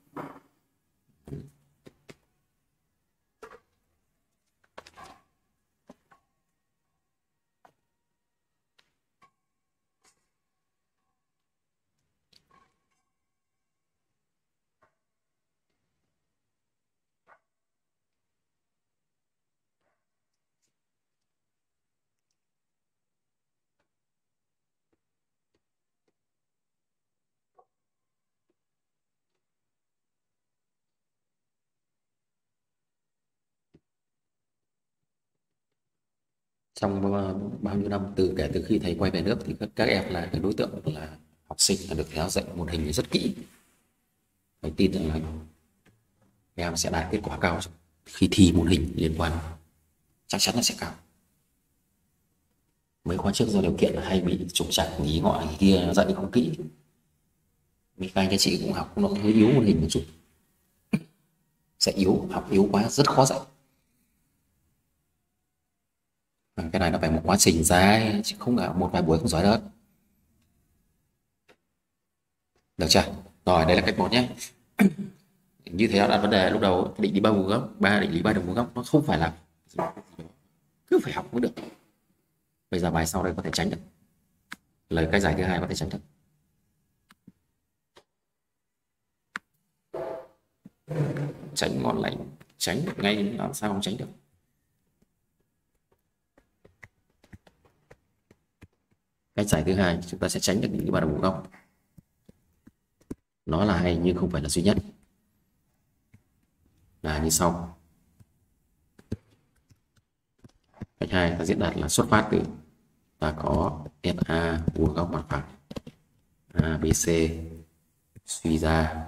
Trong bao nhiêu năm kể từ khi thầy quay về nước thì các em là cái đối tượng là học sinh là được theo dạy môn hình rất kỹ. Thầy tin rằng là em sẽ đạt kết quả cao khi thi môn hình liên quan, chắc chắn là sẽ cao. Mấy khóa trước do điều kiện hay bị trục trặc ý ngọ ý kia dạy không kỹ. Mấy các anh các chị cũng học nó hơi yếu môn hình một chút, sẽ yếu, học yếu quá rất khó dạy. Cái này nó phải một quá trình dài chứ không phải một vài buổi không giỏi được. Được chưa? Rồi đây là cách 1 nhé. Như thế đặt vấn đề lúc đầu định lý ba vuông góc, định lý ba đường vuông góc nó không phải là cứ phải học mới được. Bây giờ bài sau đây có thể tránh được. Lời cách giải thứ hai có thể tránh được. Tránh ngon lành, tránh được ngay, làm sao không tránh được. Cách giải thứ hai chúng ta sẽ tránh được định lý ba đường vuông góc. Nó là hay nhưng không phải là duy nhất. Là như sau. Cách 2 ta diễn đạt là xuất phát từ ta có SA vuông góc mặt phẳng ABC, suy ra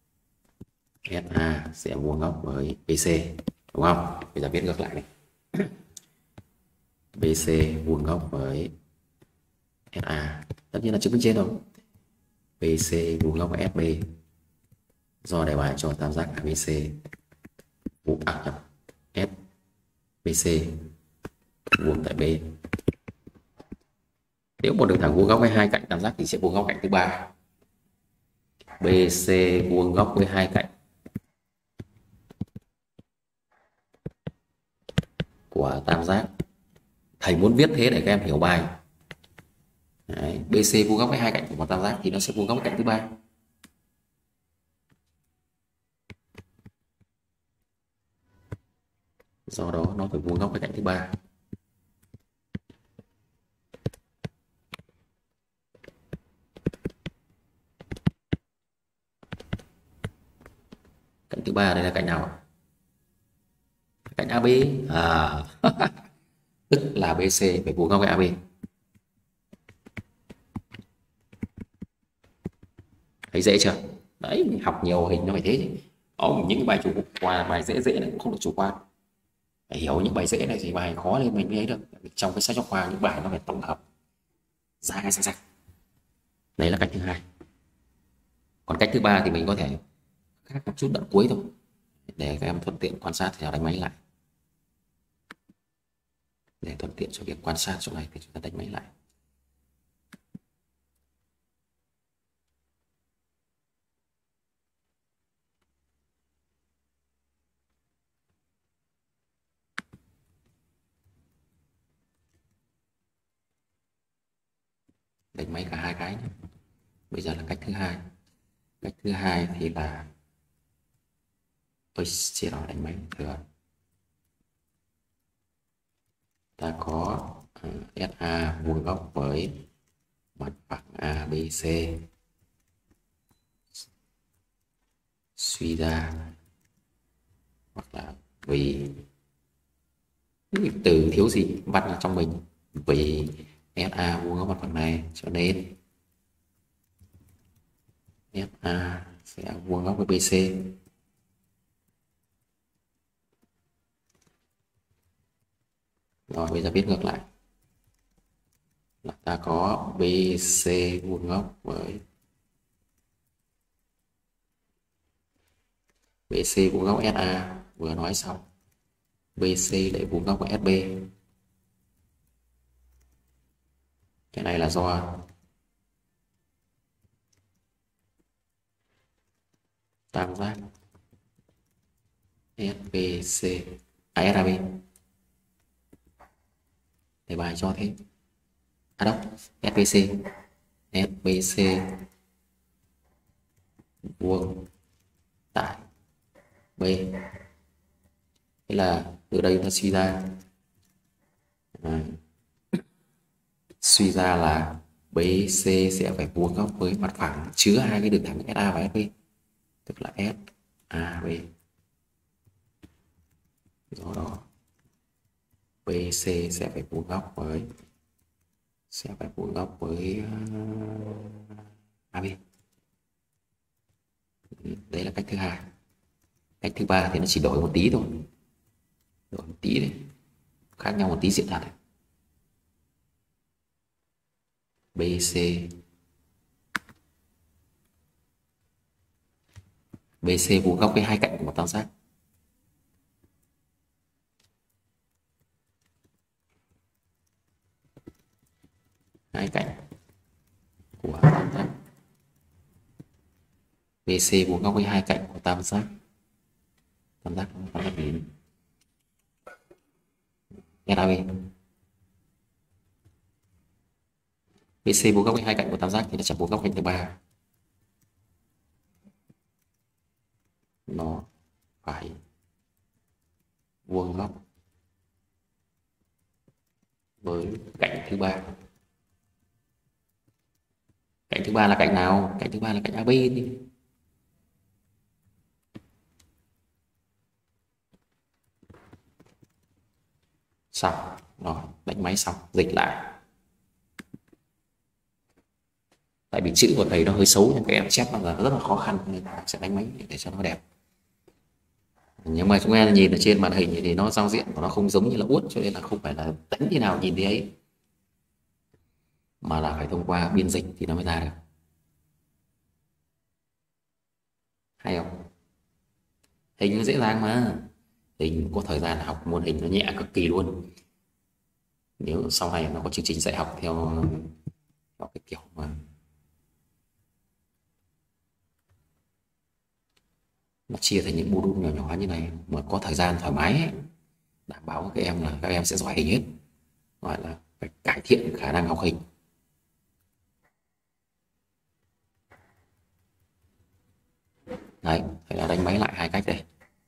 SA sẽ vuông góc với BC, đúng không? Bây giờ viết ngược lại này. BC vuông góc với SA, tất nhiên là chứng minh trên rồi. BC vuông góc với FB. Do đề bài cho tam giác ABC vuông FBC vuông tại B. Nếu một đường thẳng vuông góc với hai cạnh tam giác thì sẽ vuông góc cạnh thứ ba. BC vuông góc với hai cạnh của tam giác. Thầy muốn viết thế để các em hiểu bài. Đấy, BC vuông góc với hai cạnh của một tam giác thì nó sẽ vuông góc với cạnh thứ ba. Do đó nó phải vuông góc với cạnh thứ ba. Cạnh thứ ba đây là cạnh nào? Cạnh AB. Tức là BC phải vuông góc với AB. Thấy dễ chưa? Đấy, mình học nhiều hình nó phải thế chứ. Những cái bài chủ qua bài dễ dễ này cũng không được chủ quan. Phải hiểu những bài dễ này thì bài khó lên mình mới ấy được. Trong cái sách giáo khoa những bài nó phải tổng hợp ra ngay sách. Đấy là cách thứ hai. Còn cách thứ ba thì mình có thể khác một chút đoạn cuối thôi để các em thuận tiện quan sát thì đánh máy lại. Để thuận tiện cho việc quan sát chỗ này thì chúng ta đánh máy lại. Đánh máy cả hai cái nhé. Bây giờ là cách thứ hai. Cách thứ hai thì là tôi chia nó đánh máy thừa. Ta có SA vuông góc với mặt phẳng ABC, suy ra hoặc là vì từ thiếu gì văn ở trong mình, vì SA vuông góc mặt phẳng này cho nên FA sẽ vuông góc với BC. Rồi bây giờ viết ngược lại là ta có BC vuông góc với BC vuông góc SA, vừa nói xong. BC lại vuông góc với SB. Cái này là do tam giác SBC SAB. Đề bài cho thế. Đâu? SBC vuông tại B. Thế là từ đây ta suy ra là BC sẽ phải vuông góc với mặt phẳng chứa hai cái đường thẳng SA và SB, tức là SAB. Do đó BC sẽ phải vuông góc với AB. Đấy là cách thứ hai. Cách thứ ba thì nó chỉ đổi một tí thôi, đổi một tí đấy, khác nhau một tí diện thật. BC vuông góc với hai cạnh của một tam giác. Hai cạnh của tam giác. BC vuông góc với hai cạnh của tam giác. Tam giác gì? SAB. BC vuông góc với hai cạnh của tam giác thì nó chẳng vuông góc cạnh thứ ba. Nó phải vuông góc với cạnh thứ ba. Cạnh thứ ba là cạnh nào? Cạnh thứ ba là cạnh AB đi. Xong rồi, đánh máy xong, dịch lại. Tại vì chữ của thầy nó hơi xấu nhưng các em chép nó rất là khó khăn nên sẽ đánh máy để cho nó đẹp. Nhưng mà chúng ta nhìn ở trên màn hình thì nó giao diện của nó không giống như là uất, cho nên là không phải là đánh thế nào nhìn thấy ấy, mà là phải thông qua biên dịch thì nó mới ra được. Hay không? Hình nó dễ dàng mà. Hình có thời gian học môn hình nó nhẹ cực kỳ luôn. Nếu sau này nó có chương trình dạy học theo cái kiểu mà nó chia thành những module nhỏ nhỏ như này mà có thời gian thoải mái ấy, đảm bảo các em là các em sẽ giỏi hình hết, gọi là phải cải thiện khả năng học hình. Đấy, phải là đánh máy lại hai cách đây.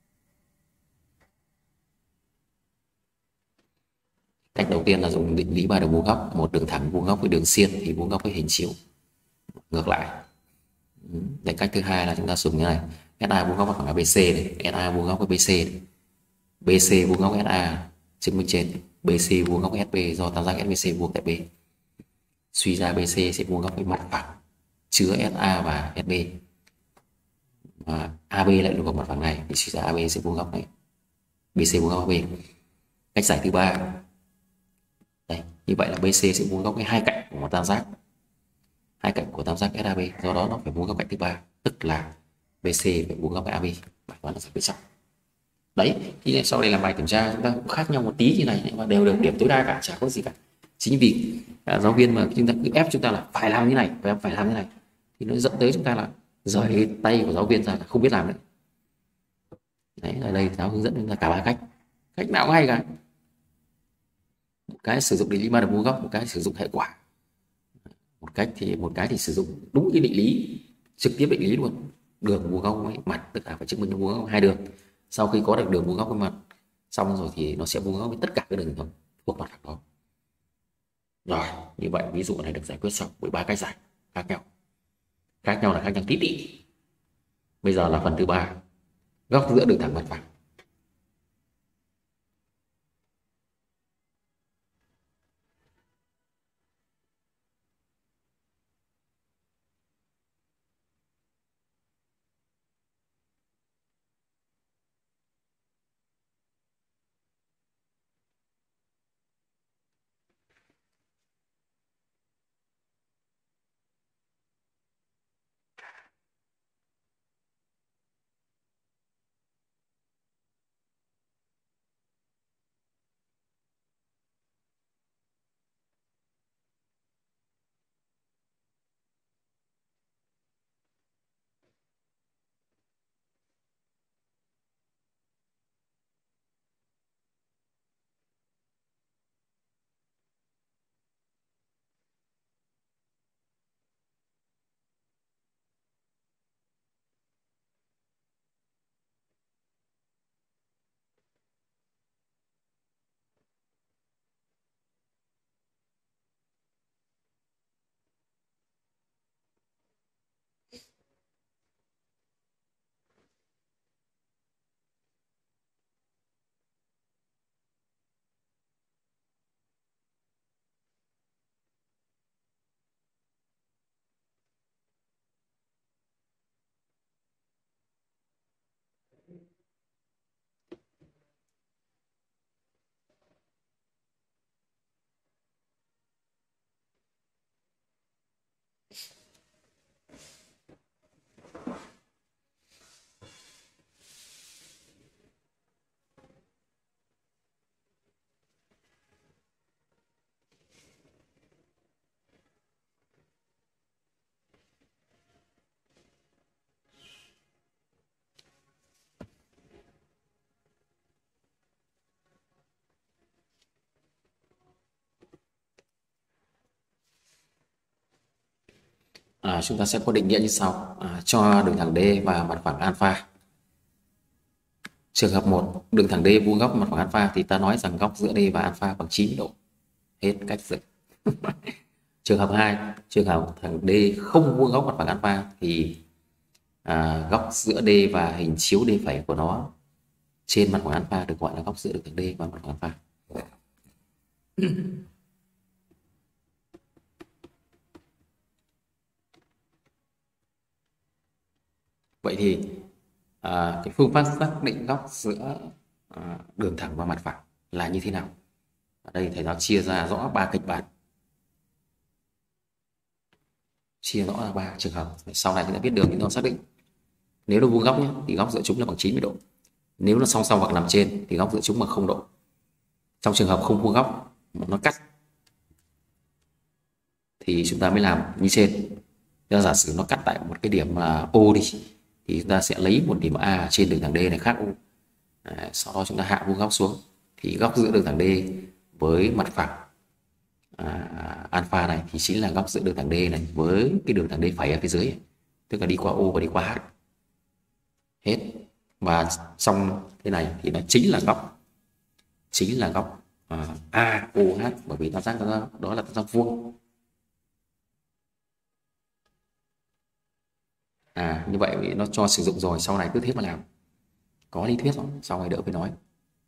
Cách đầu tiên là dùng định lý ba đường vuông góc, một đường thẳng vuông góc với đường xiên thì vuông góc với hình chiếu. Ngược lại. Để cách thứ hai là chúng ta dùng như này, SA vuông góc mặt phẳng ABC này, SA vuông góc với BC này. BC vuông góc SA chứng minh trên, BC vuông góc SB do tam giác SBC vuông tại B. Suy ra BC sẽ vuông góc với mặt phẳng chứa SA và SB. Và AB lại được mặt phẳng này thì suy ra AB sẽ vuông góc này, BC vuông góc AB. Cách giải thứ ba. Đây, như vậy là BC sẽ vuông góc với hai cạnh của một tam giác. Hai cạnh của tam giác SAB, do đó nó phải vuông góc cạnh thứ ba, tức là BC phải vuông góc với AB. Bài toán là giải quyết xong. Đấy, thì sau đây làm bài kiểm tra chúng ta cũng khác nhau một tí như này nhưng mà đều được điểm tối đa cả, chả có gì cả. Chính vì giáo viên mà chúng ta cứ ép chúng ta là phải làm như này, phải làm như này thì nó dẫn tới chúng ta là rời tay của giáo viên ra là không biết làm nữa. Đấy, ở đây giáo hướng dẫn chúng ta cả ba cách, cách nào cũng hay cả. Một cái sử dụng định lý ba đường vuông góc, một cái sử dụng hệ quả. Một cái thì sử dụng đúng cái định lý, trực tiếp định lý luôn, đường vuông góc với mặt, tức là phải chứng minh nó vuông góc hai đường. Sau khi có được đường vuông góc với mặt xong rồi thì nó sẽ vuông góc với tất cả các đường thuộc mặt phẳng đó. Rồi, như vậy ví dụ này được giải quyết xong với ba cách giải khác nhau. Khác nhau là khác nhau tí tị. Bây giờ là phần thứ ba, góc giữa đường thẳng mặt phẳng. Chúng ta sẽ có định nghĩa như sau. Cho đường thẳng D và mặt phẳng alpha. Trường hợp 1, đường thẳng D vuông góc mặt phẳng alpha thì ta nói rằng góc giữa D và alpha bằng 90 độ. Hết cách dựng. Trường hợp 2, trường hợp thẳng D không vuông góc mặt phẳng alpha thì góc giữa D và hình chiếu D phẩy của nó trên mặt phẳng alpha được gọi là góc giữa đường thẳng D và mặt phẳng alpha. Vậy thì cái phương pháp xác định góc giữa đường thẳng và mặt phẳng là như thế nào? Ở đây thầy giáo chia ra rõ 3 kịch bản. Chia rõ ra 3 trường hợp. Sau này chúng ta biết đường chúng ta xác định. Nếu nó vuông góc nhé thì góc giữa chúng là bằng 90 độ. Nếu nó song song hoặc nằm trên thì góc giữa chúng bằng 0 độ. Trong trường hợp không vuông góc mà nó cắt thì chúng ta mới làm như trên. Giả sử nó cắt tại một cái điểm là O đi thì chúng ta sẽ lấy một điểm A trên đường thẳng D này khác O. Sau đó chúng ta hạ vuông góc xuống thì góc giữa đường thẳng D với mặt phẳng alpha này thì chính là góc giữa đường thẳng D này với cái đường thẳng D phẩy ở phía dưới này. Tức là đi qua O và đi qua H. Hết. Và trong thế này thì nó chính là góc AOH, bởi vì tam giác đó là tam giác vuông. Như vậy nó cho sử dụng rồi, sau này cứ thế mà làm, có lý thuyết rồi, sau này đỡ phải nói.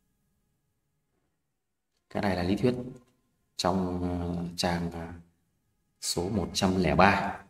Cái này là lý thuyết trong trang số 103.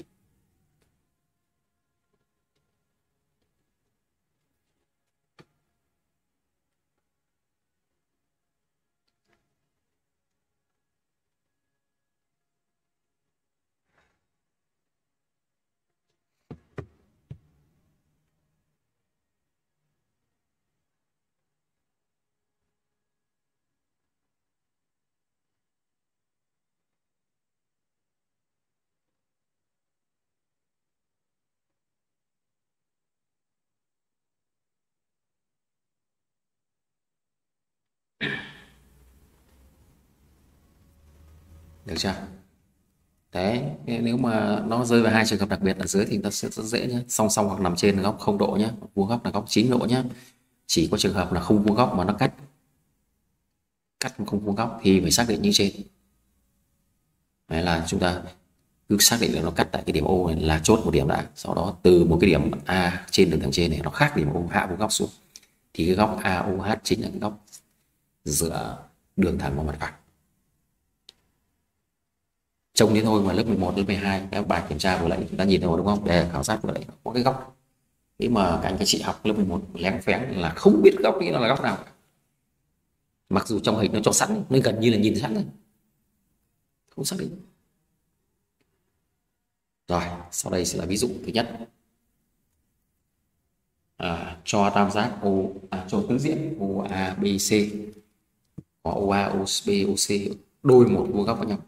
Được chưa? Đấy, nếu mà nó rơi vào hai trường hợp đặc biệt ở dưới thì nó sẽ rất dễ nhé. Song song hoặc nằm trên góc 0 độ nhé, vuông góc là góc 9 độ nhé. Chỉ có trường hợp là không vuông góc mà nó cắt không vuông góc thì phải xác định như trên. Đấy là chúng ta cứ xác định là nó cắt tại cái điểm O này là chốt một điểm đã. Sau đó từ một cái điểm A trên đường thẳng trên này nó khác điểm O, hạ vuông góc xuống. Thì cái góc AOH chính là cái góc giữa đường thẳng và mặt phẳng. Trông thế thôi mà lớp 11, lớp 12 các bài kiểm tra vừa nãy chúng ta nhìn rồi đúng không? Để khảo sát vừa nãy có cái góc. Thế mà các anh các chị học lớp 11 lén phén là không biết gócนี้là góc nào cả. Mặc dù trong hình nó cho sẵn nên gần như là nhìn sẵn rồi, không xác định. Rồi, sau đây sẽ là ví dụ thứ nhất. Cho tam giác cho tứ diện OABC có OA, OB, OC đôi một vuông góc với nhau.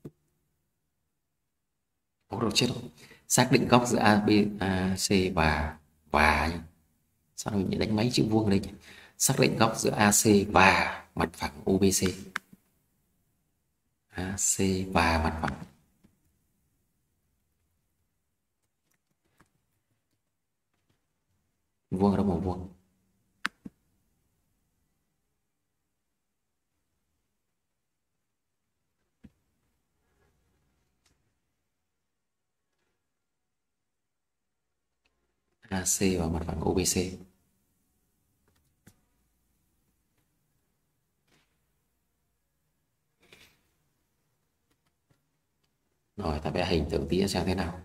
Rồi chết rồi. Xác định góc giữa ABC và sao mình đánh máy chữ vuông ở đây nhỉ? Xác định góc giữa AC và mặt phẳng OBC. AC và mặt phẳng. Vuông ở đâu mà vuông? AC và mặt phẳng OBC. Rồi ta vẽ hình tượng tí xem thế nào.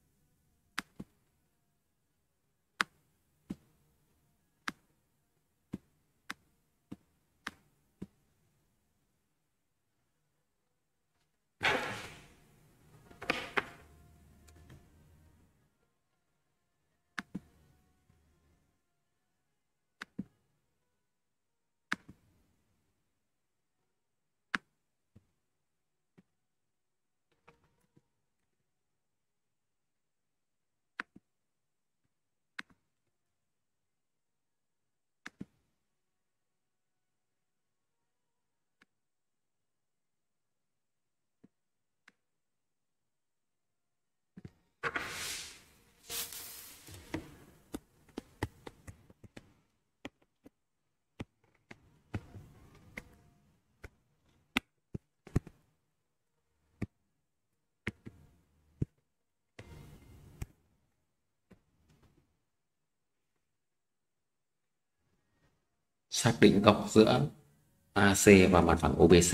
Xác định góc giữa AC và mặt phẳng OBC.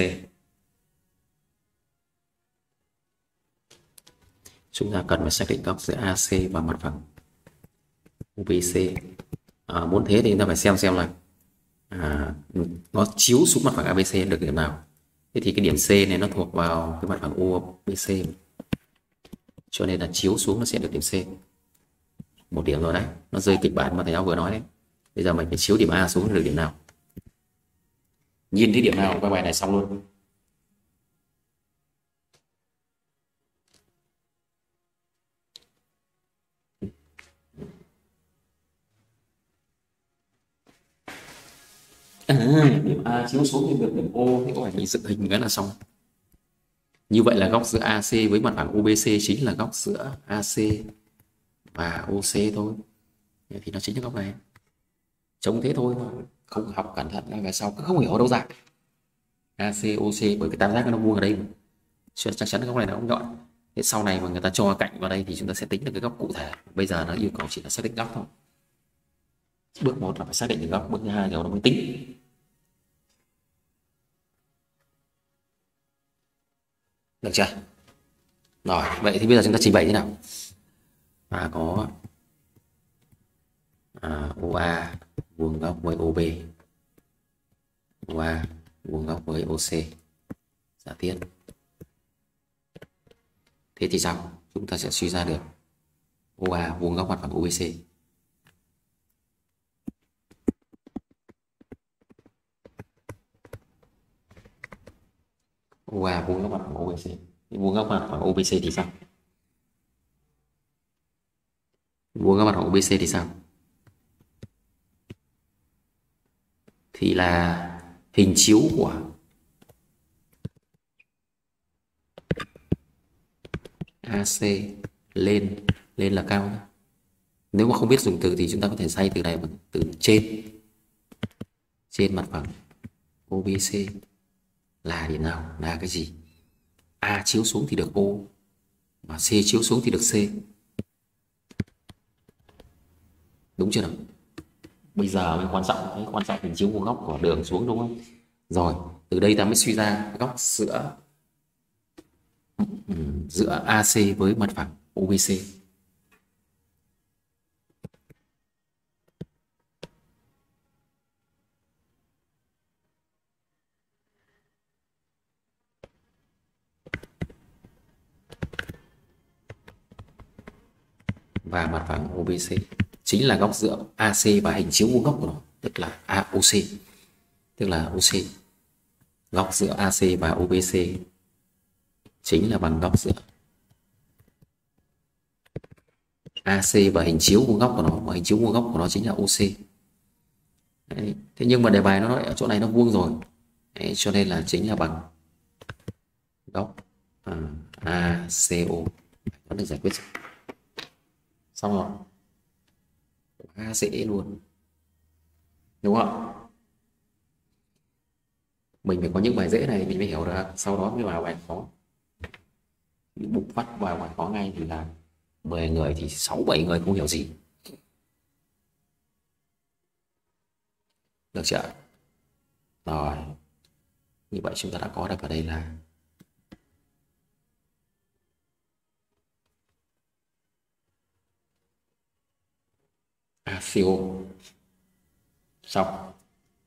Chúng ta cần phải xác định góc giữa AC và mặt phẳng OBC. Muốn thế thì chúng ta phải xem là nó chiếu xuống mặt phẳng ABC được điểm nào. Thế thì cái điểm C này nó thuộc vào cái mặt phẳng OBC, cho nên là chiếu xuống nó sẽ được điểm C. Một điểm rồi đấy, nó rơi kịch bản mà thầy giáo vừa nói đấy. Bây giờ mình phải chiếu điểm A xuống được điểm nào. Nhìn thấy điểm nào qua bài này xong luôn. Điểm A chiếu xuống thì được điểm O, thì có phải mình dựng hình cái là xong. Như vậy là góc giữa AC với mặt phẳng OBC chính là góc giữa AC và OC thôi. Thì nó chính là góc này. Trông thế thôi mà không học cẩn thận là về sau cứ không hiểu ở đâu ra. AC, OC bởi cái tam giác nó vuông ở đây mà. Chắc chắn góc này nó không nhọn. Thế sau này mà người ta cho cạnh vào đây thì chúng ta sẽ tính được cái góc cụ thể. Bây giờ nó yêu cầu chỉ là xác định góc thôi. Bước 1 là phải xác định được góc, bước thứ 2 rồi nó mới tính. Được chưa? Rồi, vậy thì bây giờ chúng ta trình bày thế nào? Có OA vuông góc với OB, OA vuông góc với OC. Giả thiết. Thế thì sao? Chúng ta sẽ suy ra được OA vuông góc mặt phẳng OBC. OA vuông góc mặt phẳng OBC. Vuông góc mặt phẳng OBC thì sao? Vuông góc mặt phẳng OBC thì sao? Thì là hình chiếu của AC lên là cao. Nếu mà không biết dùng từ thì chúng ta có thể thay từ này bằng từ trên mặt phẳng OBC là điểm nào, là cái gì? A chiếu xuống thì được O, và C chiếu xuống thì được C. Đúng chưa nào? Bây giờ mới quan trọng hình chiếu vuông góc của đường xuống, đúng không? Rồi, từ đây ta mới suy ra góc giữa AC với mặt phẳng OBC. Và mặt phẳng OBC chính là góc giữa AC và hình chiếu vuông góc của nó, tức là AOC, tức là OC. Góc giữa AC và OBC chính là bằng góc giữa AC và hình chiếu vuông góc của nó, và hình chiếu vuông góc của nó chính là OC. Đấy. Thế nhưng mà đề bài nó nói ở chỗ này nó vuông rồi. Đấy, cho nên là chính là bằng góc ACO. Vẫn được giải quyết rồi. Xong rồi. Quá dễ luôn. Đúng không? Mình phải có những bài dễ này mình mới hiểu được, sau đó mới vào bài khó. Bục phát vào bài khó ngay thì là 10 người thì 6-7 người không hiểu gì. Được chưa? Rồi. Như vậy chúng ta đã có được ở đây là ACO. Xong.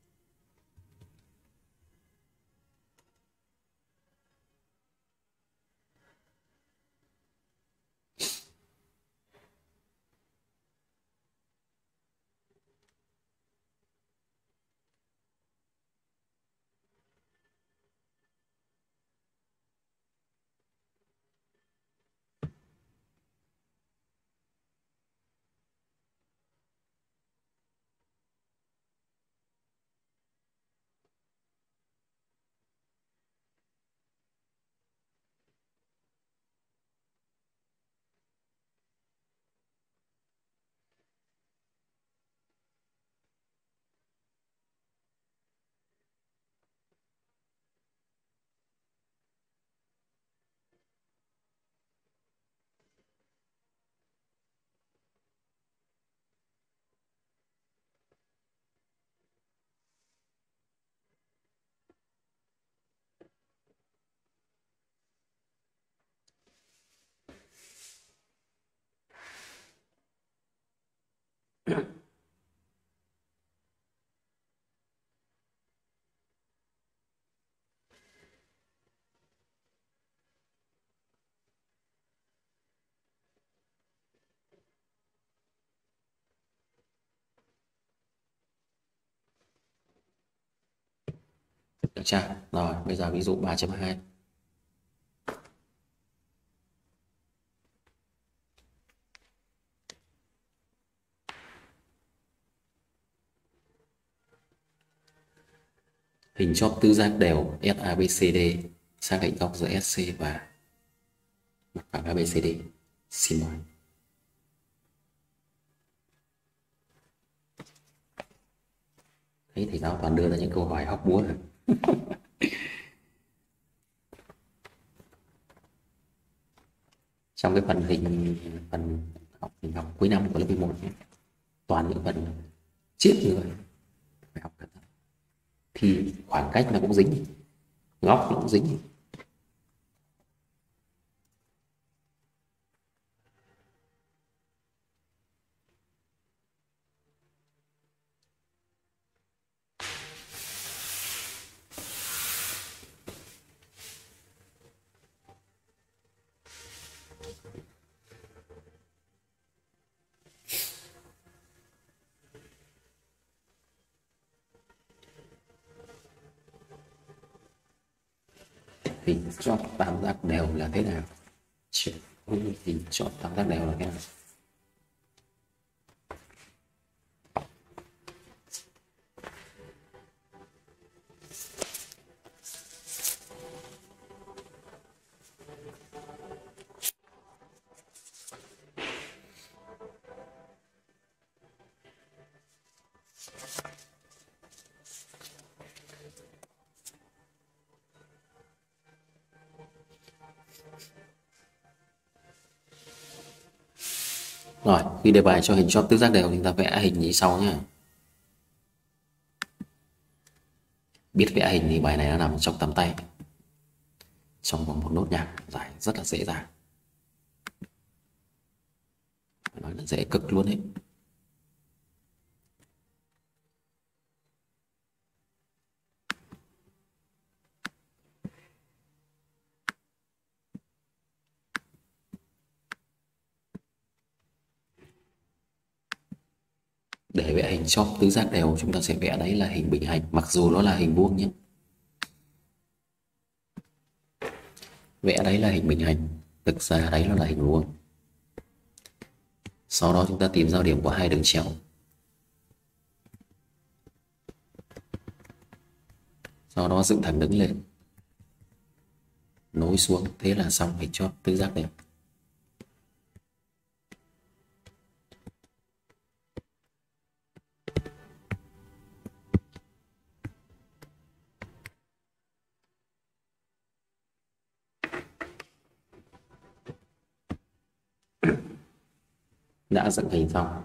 Được chưa? Rồi, bây giờ ví dụ 3.2. Hình chóp tứ giác đều SABCD, xác định góc giữa SC và mặt phẳng ABCD. Xin mời. Thấy thầy giáo toàn đưa ra những câu hỏi hóc búa rồi. Trong cái phần học cuối năm của lớp 11 nhé, toàn những phần chết người, phải học cẩn thận. Thì khoảng cách nó cũng dính, góc nó cũng dính. Hình chóp tam giác đều là thế nào? Hình chóp tam giác đều là thế nào? Rồi, khi đề bài cho hình chóp tứ giác đều, chúng ta vẽ hình như sau nhé. Biết vẽ hình thì bài này nó nằm trong tầm tay, trong vòng một nốt nhạc giải rất là dễ dàng, nói là dễ cực luôn đấy. Để vẽ hình chóp tứ giác đều, chúng ta sẽ vẽ đấy là hình bình hành, mặc dù nó là hình vuông nhé. Vẽ đấy là hình bình hành, thực ra đấy nó là hình vuông. Sau đó chúng ta tìm giao điểm của hai đường chéo. Sau đó dựng thẳng đứng lên, nối xuống, thế là xong hình chóp tứ giác đều. Đã dựng hình xong.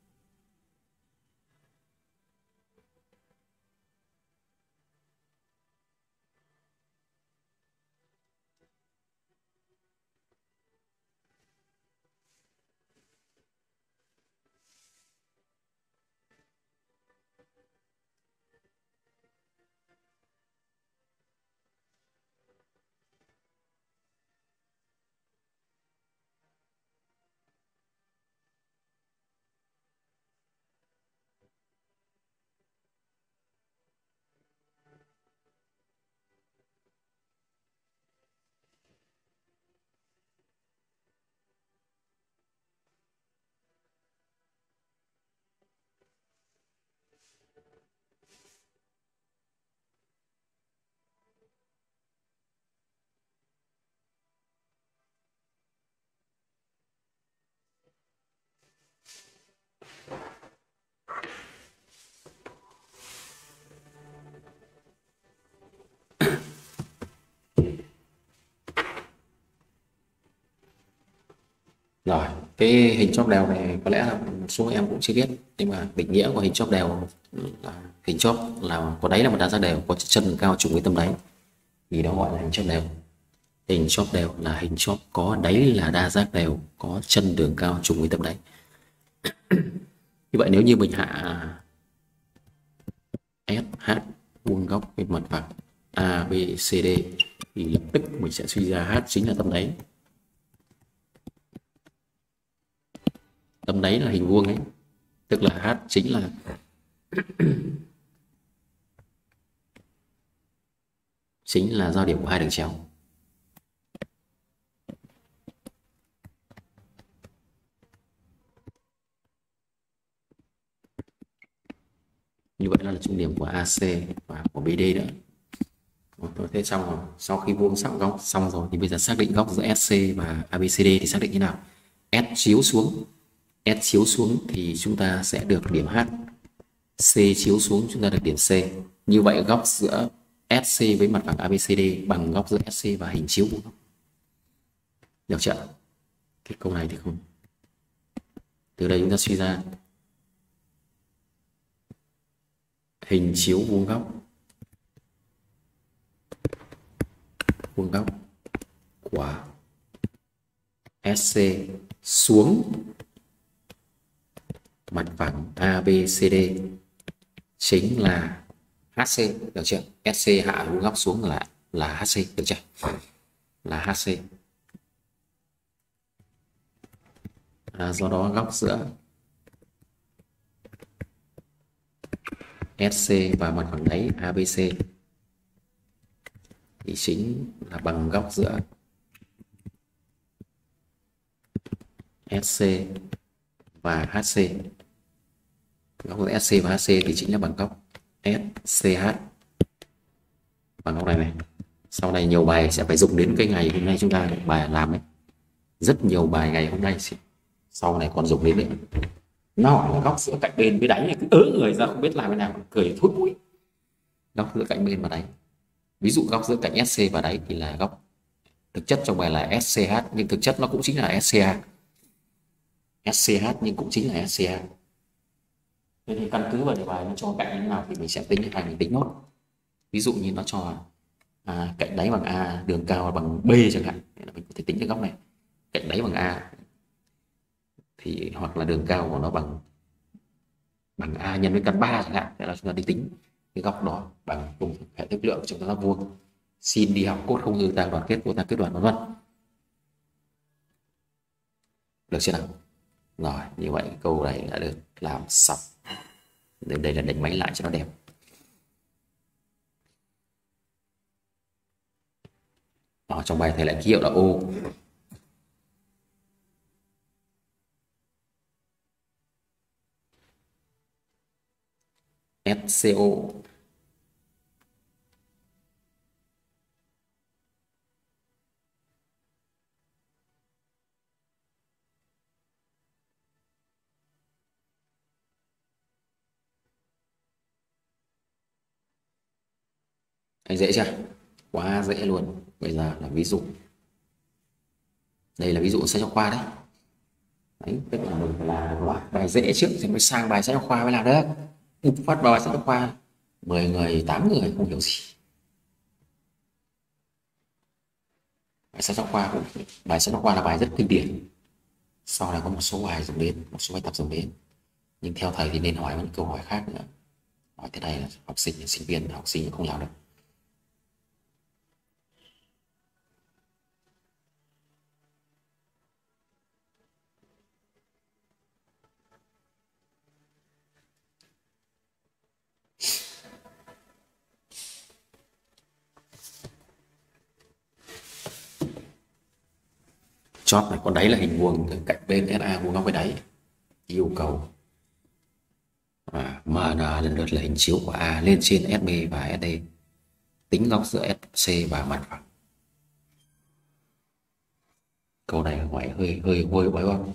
Rồi, cái hình chóp đều này có lẽ là một số em cũng chưa biết, nhưng mà định nghĩa của hình chóp đều là hình chóp là có đáy là một đa giác đều, có chân cao trùng với tâm đáy, thì đó gọi là hình chóp đều. Hình chóp đều là hình chóp có đáy là đa giác đều, có chân đường cao trùng với tâm đáy. Như vậy nếu như mình hạ SH vuông góc với mặt phẳng ABCD thì lập tức mình sẽ suy ra H chính là tâm đáy. Tâm đáy là hình vuông ấy, tức là H chính là chính là giao điểm của hai đường chéo. Như vậy là trung điểm của AC và của BD nữa. Tôi thế xong rồi. Sau khi vuông sắc góc xong rồi thì bây giờ xác định góc giữa SC và ABCD thì xác định như nào? S chiếu xuống thì chúng ta sẽ được điểm H. C chiếu xuống chúng ta được điểm C. Như vậy góc giữa SC với mặt phẳng ABCD bằng góc giữa SC và hình chiếu vuông góc. Được chưa? Cái câu này thì không. Từ đây chúng ta suy ra hình chiếu vuông góc của SC xuống mặt phẳng ABCD chính là HC, được chưa? SC hạ vuông góc xuống là HC, được chưa? Là HC. Do đó góc giữa SC và mặt phẳng đáy ABC thì chính là bằng góc giữa SC và HC. Góc giữa SC và HC thì chính là bằng góc SCH, bằng góc này này. Sau này nhiều bài sẽ phải dùng đến cái ngày hôm nay chúng ta bài làm ấy, rất nhiều bài ngày hôm nay sau này còn dùng đến nữa. Nó hỏi là góc giữa cạnh bên với đáy, cứ người ra không biết làm thế nào, cười thối mũi. Góc giữa cạnh bên và đáy, ví dụ góc giữa cạnh SC và đáy thì là góc, thực chất trong bài là SCH nhưng thực chất nó cũng chính là SCA. SCH nhưng cũng chính là SCA. Thế thì căn cứ vào đề bài nó cho cạnh như thế nào thì mình sẽ tính thành, mình tính nốt. Ví dụ như nó cho cạnh đáy bằng A, đường cao bằng B chẳng hạn, thì mình có thể tính cái góc này. Cạnh đáy bằng A thì hoặc là đường cao của nó bằng A nhân với căn 3 chẳng hạn, thế là chúng ta đi tính cái góc đó bằng cùng hệ thức lượng trong góc vuông. Xin đi học cốt không hư tang đoàn kết vô tang kết đoàn vân vân. Được chưa nào? Rồi, như vậy câu này đã được làm xong. Đến đây là đánh máy lại cho nó đẹp. Ở trong bài thầy lại ký hiệu là O. SCO. Thấy dễ chưa? Quá dễ luôn. Bây giờ là ví dụ. Đây là ví dụ sách giáo khoa đấy. Đấy, tức là mình phải làm một loạt bài dễ trước thì mới sang bài sách giáo khoa mới làm được. Một phát vào bài sách giáo khoa 10 người, 8 người không hiểu gì. Bài sách giáo khoa là bài rất kinh điển. Sau này có một số bài dùng đến, một số bài tập dùng đến. Nhưng theo thầy thì nên hỏi những câu hỏi khác nữa. Hỏi thế này là học sinh viên không làm được. Chót này, con đáy là hình vuông cạnh bên SA vuông góc với đáy. Yêu cầu MN lần lượt là hình chiếu của A lên trên SB và SD. Tính góc giữa SC và mặt phẳng. Câu này ngoài hơi bói bong.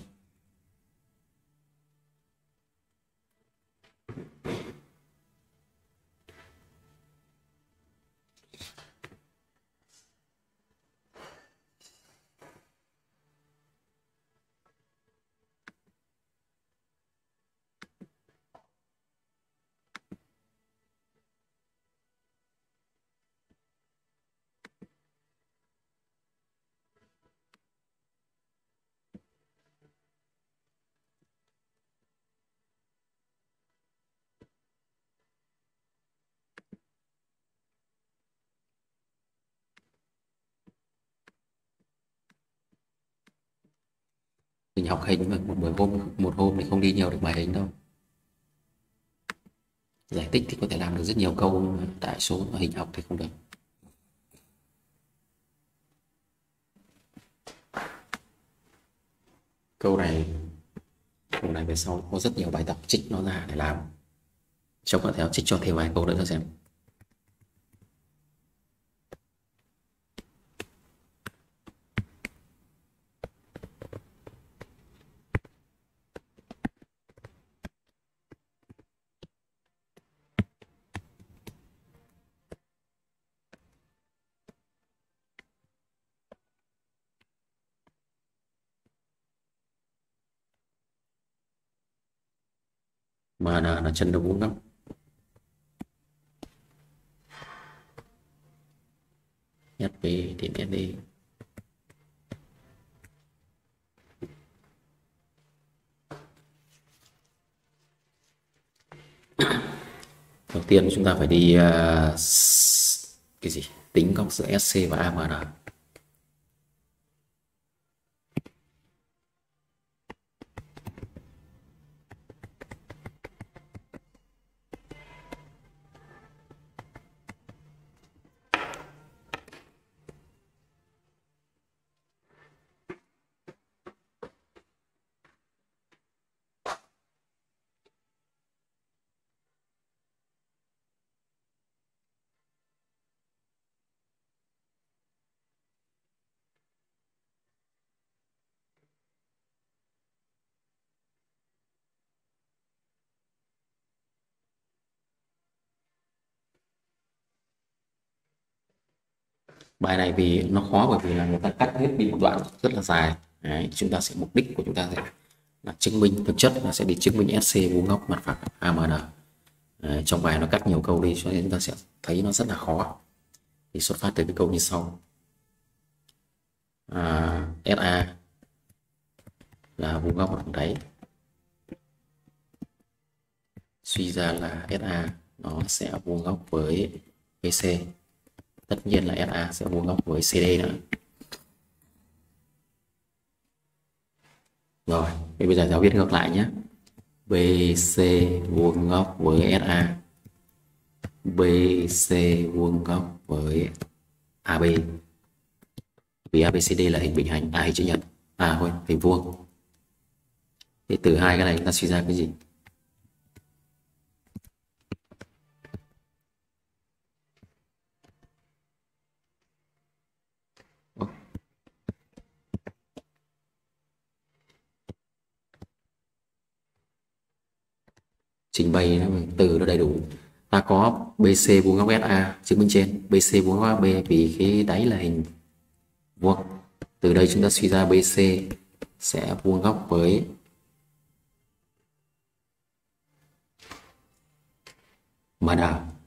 Mình học hình mà một hôm thì không đi nhiều được bài hình đâu. Giải tích thì có thể làm được rất nhiều câu, nhưng mà đại số hình học thì không được. Câu này về sau có rất nhiều bài tập trích nó ra để làm. Cháu có thể trích cho thêm vài câu nữa cho xem. MN là chân đầu vuông góc. SP điểm SD. Đầu tiên chúng ta phải đi cái gì? Tính góc giữa SC và AMN. Bài này vì nó khó bởi vì là người ta cắt hết đi một đoạn rất là dài. Đấy, chúng ta sẽ mục đích của chúng ta sẽ là chứng minh, thực chất là sẽ đi chứng minh SC vuông góc mặt phẳng AMN. Đấy, trong bài nó cắt nhiều câu đi cho nên chúng ta sẽ thấy nó rất là khó. Thì xuất phát từ cái câu như sau. SA là vuông góc mặt phẳng đáy, suy ra là SA nó sẽ vuông góc với BC. Tất nhiên là SA sẽ vuông góc với CD nữa. Rồi, bây giờ giáo viết ngược lại nhé. BC vuông góc với SA, BC vuông góc với AB. Vì ABCD là hình bình hành, hình chữ nhật, thôi, hình vuông. Thì từ hai cái này chúng ta suy ra cái gì? Trình bày từ nó đầy đủ. Ta có BC vuông góc SA chứng minh trên, BC vuông góc AB vì cái đáy là hình vuông. Từ đây chúng ta suy ra BC sẽ vuông góc với MN.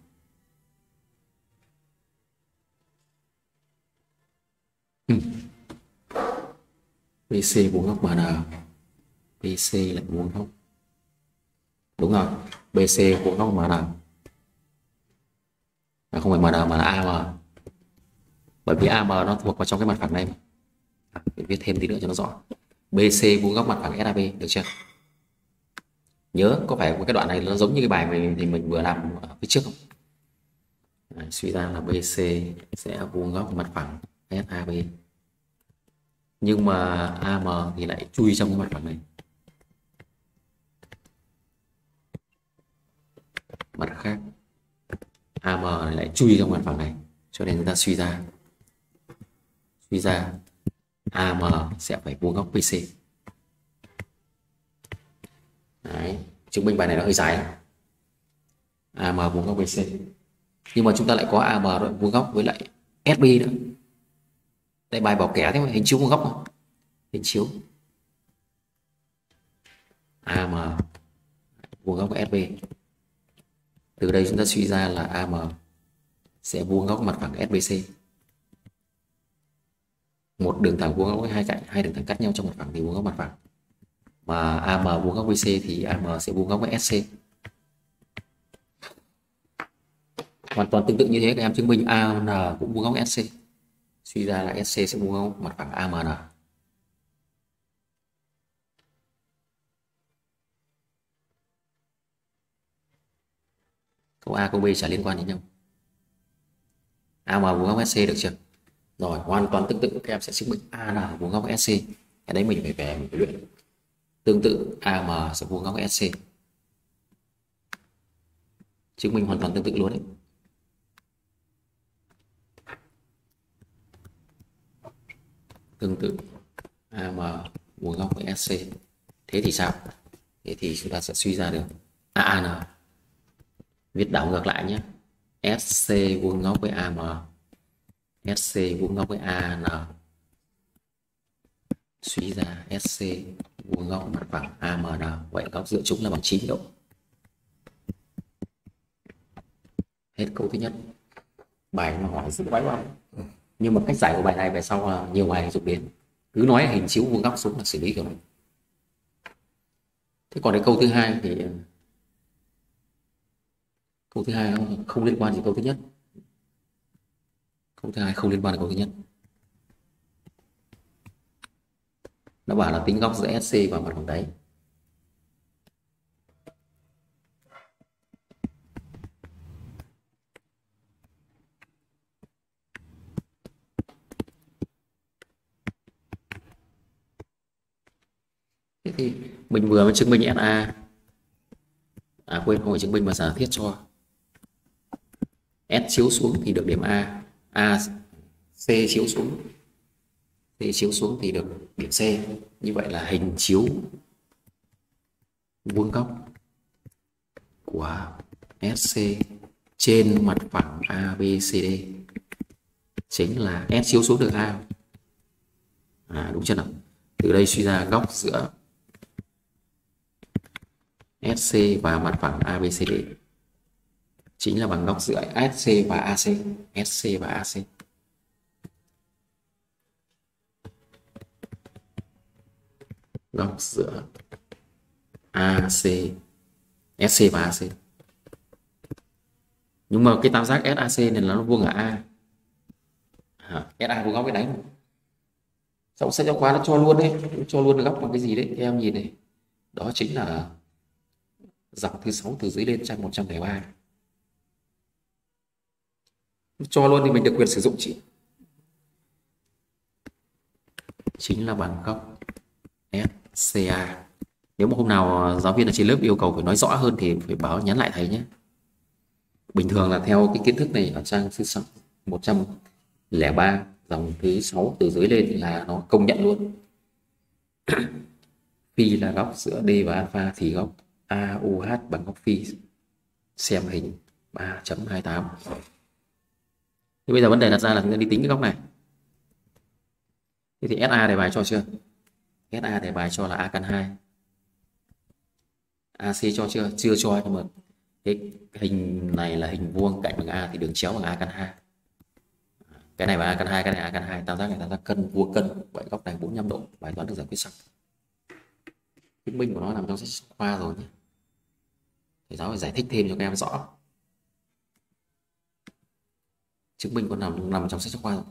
BC vuông góc MN, BC là vuông góc, đúng rồi, BC vuông góc MN, không phải MN mà là AM, bởi vì AM nó thuộc vào trong cái mặt phẳng này. Để viết thêm tí nữa cho nó rõ. BC vuông góc mặt phẳng SAB, được chưa? Nhớ có phải cái đoạn này nó giống như cái bài mình vừa làm ở phía trước không? Suy ra là BC sẽ vuông góc mặt phẳng SAB, nhưng mà AM thì lại chui trong cái mặt phẳng này. Mặt khác, AM này lại chui trong mặt phẳng này, cho nên chúng ta suy ra AM sẽ phải vuông góc BC. Đấy, chứng minh bài này nó hơi dài lắm. AM vuông góc BC, nhưng mà chúng ta lại có AM rồi vuông góc với lại SB nữa. Đây bài bảo kẻ thế mà hình chiếu vuông góc mà. Hình chiếu AM vuông góc với SB. Từ đây chúng ta suy ra là AM sẽ vuông góc mặt phẳng SBC. Một đường thẳng vuông góc với hai cạnh, hai đường thẳng cắt nhau trong mặt phẳng thì vuông góc mặt phẳng. Mà AM vuông góc BC thì AM sẽ vuông góc với SC. Hoàn toàn tương tự như thế, các em chứng minh AN cũng vuông góc SC. Suy ra là SC sẽ vuông góc mặt phẳng AMN. Câu A, câu B chả liên quan đến nhau. AM vuông góc SC được chưa? Rồi, hoàn toàn tương tự các em sẽ chứng minh AN vuông góc SC. Cái đấy mình phải về mình phải luyện. Tương tự AM sẽ vuông góc SC. Chứng minh hoàn toàn tương tự luôn đấy. Tương tự AM vuông góc với SC. Thế thì sao? Thế thì chúng ta sẽ suy ra được AN. Viết đảo ngược lại nhé. SC vuông góc với AM, SC vuông góc với AN. Suy ra SC vuông góc mặt phẳng AMN. Vậy góc giữa chúng là bằng 9 độ. Hết câu thứ nhất. Bài mà hỏi rất quái quá, nhưng mà cách giải của bài này về sau là nhiều bài dùng đến, cứ nói hình chiếu vuông góc xuống là xử lý kiểu này. Thế còn cái câu thứ hai thì câu thứ hai không liên quan gì câu thứ nhất. Câu thứ hai không liên quan đến câu thứ nhất. Nó bảo là tính góc giữa SC và mặt phẳng đáy. Thế thì mình vừa mới chứng minh SA. À quên, không phải chứng minh mà giả thiết cho S chiếu xuống thì được điểm A. C chiếu xuống. C chiếu xuống thì được điểm C. Như vậy là hình chiếu vuông góc của SC trên mặt phẳng ABCD chính là S chiếu xuống được A. Đúng chưa nào? Từ đây suy ra góc giữa SC và mặt phẳng ABCD chính là bằng góc giữa SC và AC. SC và AC. Góc giữa AC, SC và AC. Nhưng mà cái tam giác SAC này là nó vuông ở A. SA vuông góc cái đáy. Trong sách giáo khoa nó cho luôn đấy, cho luôn góc bằng cái gì đấy, các em nhìn này. Đó chính là dọc thứ 6 từ dưới lên trang 103. Cho luôn thì mình được quyền sử dụng chị. Chính là bằng góc SCA. Nếu mà hôm nào giáo viên ở trên lớp yêu cầu phải nói rõ hơn thì phải báo nhắn lại thầy nhé. Bình thường là theo cái kiến thức này ở trang thứ 103 dòng thứ 6 từ dưới lên là nó công nhận luôn. Phi là góc giữa D và alpha thì góc AUH bằng góc phi. Xem hình 3.28. Thì bây giờ vấn đề đặt ra là chúng ta đi tính cái góc này. Thế thì SA đề bài cho chưa? SA đề bài cho là A căn 2. AC cho chưa? Chưa cho, nhưng mà cái hình này là hình vuông cạnh bằng A thì đường chéo bằng A căn 2. Cái này là A căn 2, cái này A căn 2, tam giác này tam giác cân vuông cân, vậy góc này 45 độ, bài toán được giải quyết xong. Chứng minh của nó nằm trong sách khoa rồi nhé. Thầy giáo phải giải thích thêm cho các em rõ. Chứng minh của nằm trong sách khoa rồi.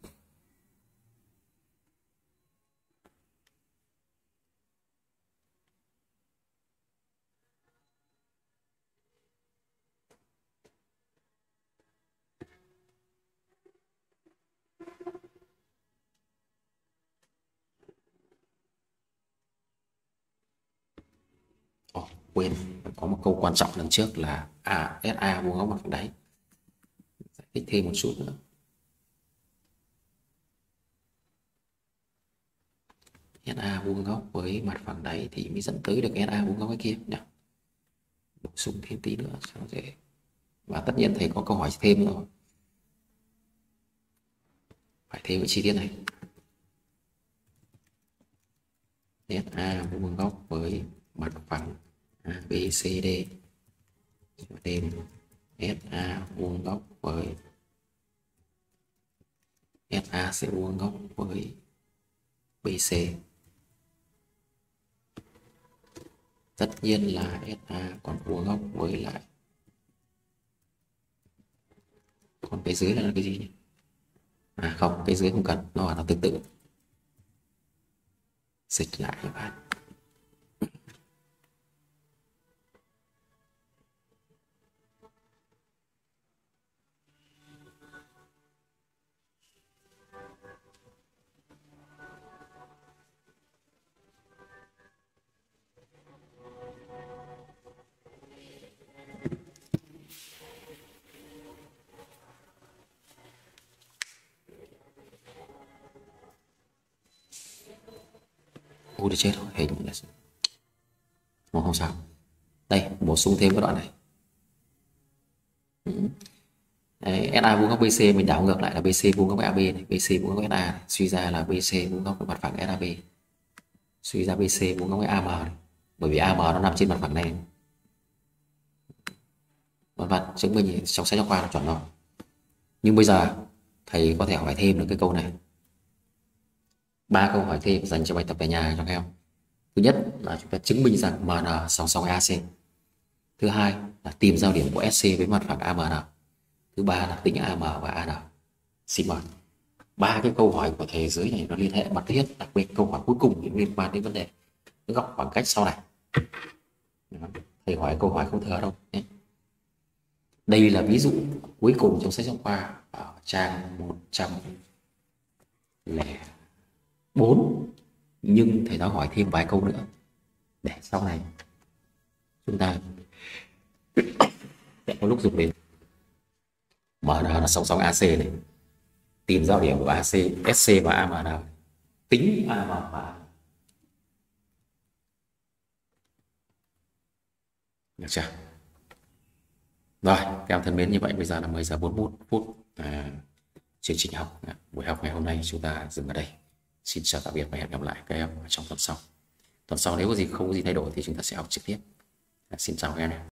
Quên, có một câu quan trọng lần trước là SA vuông góc mặt phẳng đáy. Giải thích thêm một chút nữa. SA vuông góc với mặt phẳng đáy thì mới dẫn tới được SA vuông góc cái kia nhỉ. Bổ sung thêm tí nữa cho nó dễ. Và tất nhiên thầy có câu hỏi thêm nữa. Phải thêm cái chi tiết này. SA vuông góc với mặt phẳng ABCD cho thêm SA vuông góc với SA sẽ vuông góc với BC. Tất nhiên là SA còn vuông góc với lại, còn cái dưới là cái gì nhỉ? Không, cái dưới không cần, nó là tương tự. Dịch lại các bạn. Ôi chết rồi, hình là không sao. Đây, bổ sung thêm cái đoạn này. Đấy, SA vuông góc BC mình đảo ngược lại là BC vuông góc AB này, BC vuông góc SA, suy ra là BC vuông góc với mặt phẳng SAB. Suy ra BC vuông góc với AM này. Bởi vì AM nó nằm trên mặt phẳng này. vân vân, chứng minh trong sách giáo khoa là chuẩn rồi. Nhưng bây giờ thầy có thể hỏi thêm được cái câu này, 3 câu hỏi thêm dành cho bài tập về nhà cho các em. Thứ nhất là chúng ta chứng minh rằng MN song song AC. Thứ hai là tìm giao điểm của SC với mặt phẳng AMN. Thứ ba là tính AM và AN. Xin mời. 3 cái câu hỏi của thầy dưới này nó liên hệ mật thiết, đặc biệt câu hỏi cuối cùng thì liên quan đến vấn đề góc khoảng cách sau này. Thầy hỏi câu hỏi không thừa đâu. Đây là ví dụ cuối cùng trong sách giáo khoa ở trang 104, nhưng thầy đã hỏi thêm vài câu nữa để sau này chúng ta sẽ có lúc dùng đến. MN là song song AC này, tìm giao điểm của AC, SC và AMN, tính AM và được chưa? Rồi, các em thân mến, như vậy bây giờ là 10 giờ 41 phút. Chương trình học buổi học ngày hôm nay chúng ta dừng ở đây. Xin chào tạm biệt và hẹn gặp lại các em trong tuần sau. Tuần sau nếu có gì không có gì thay đổi thì chúng ta sẽ học trực tiếp. Xin chào các em.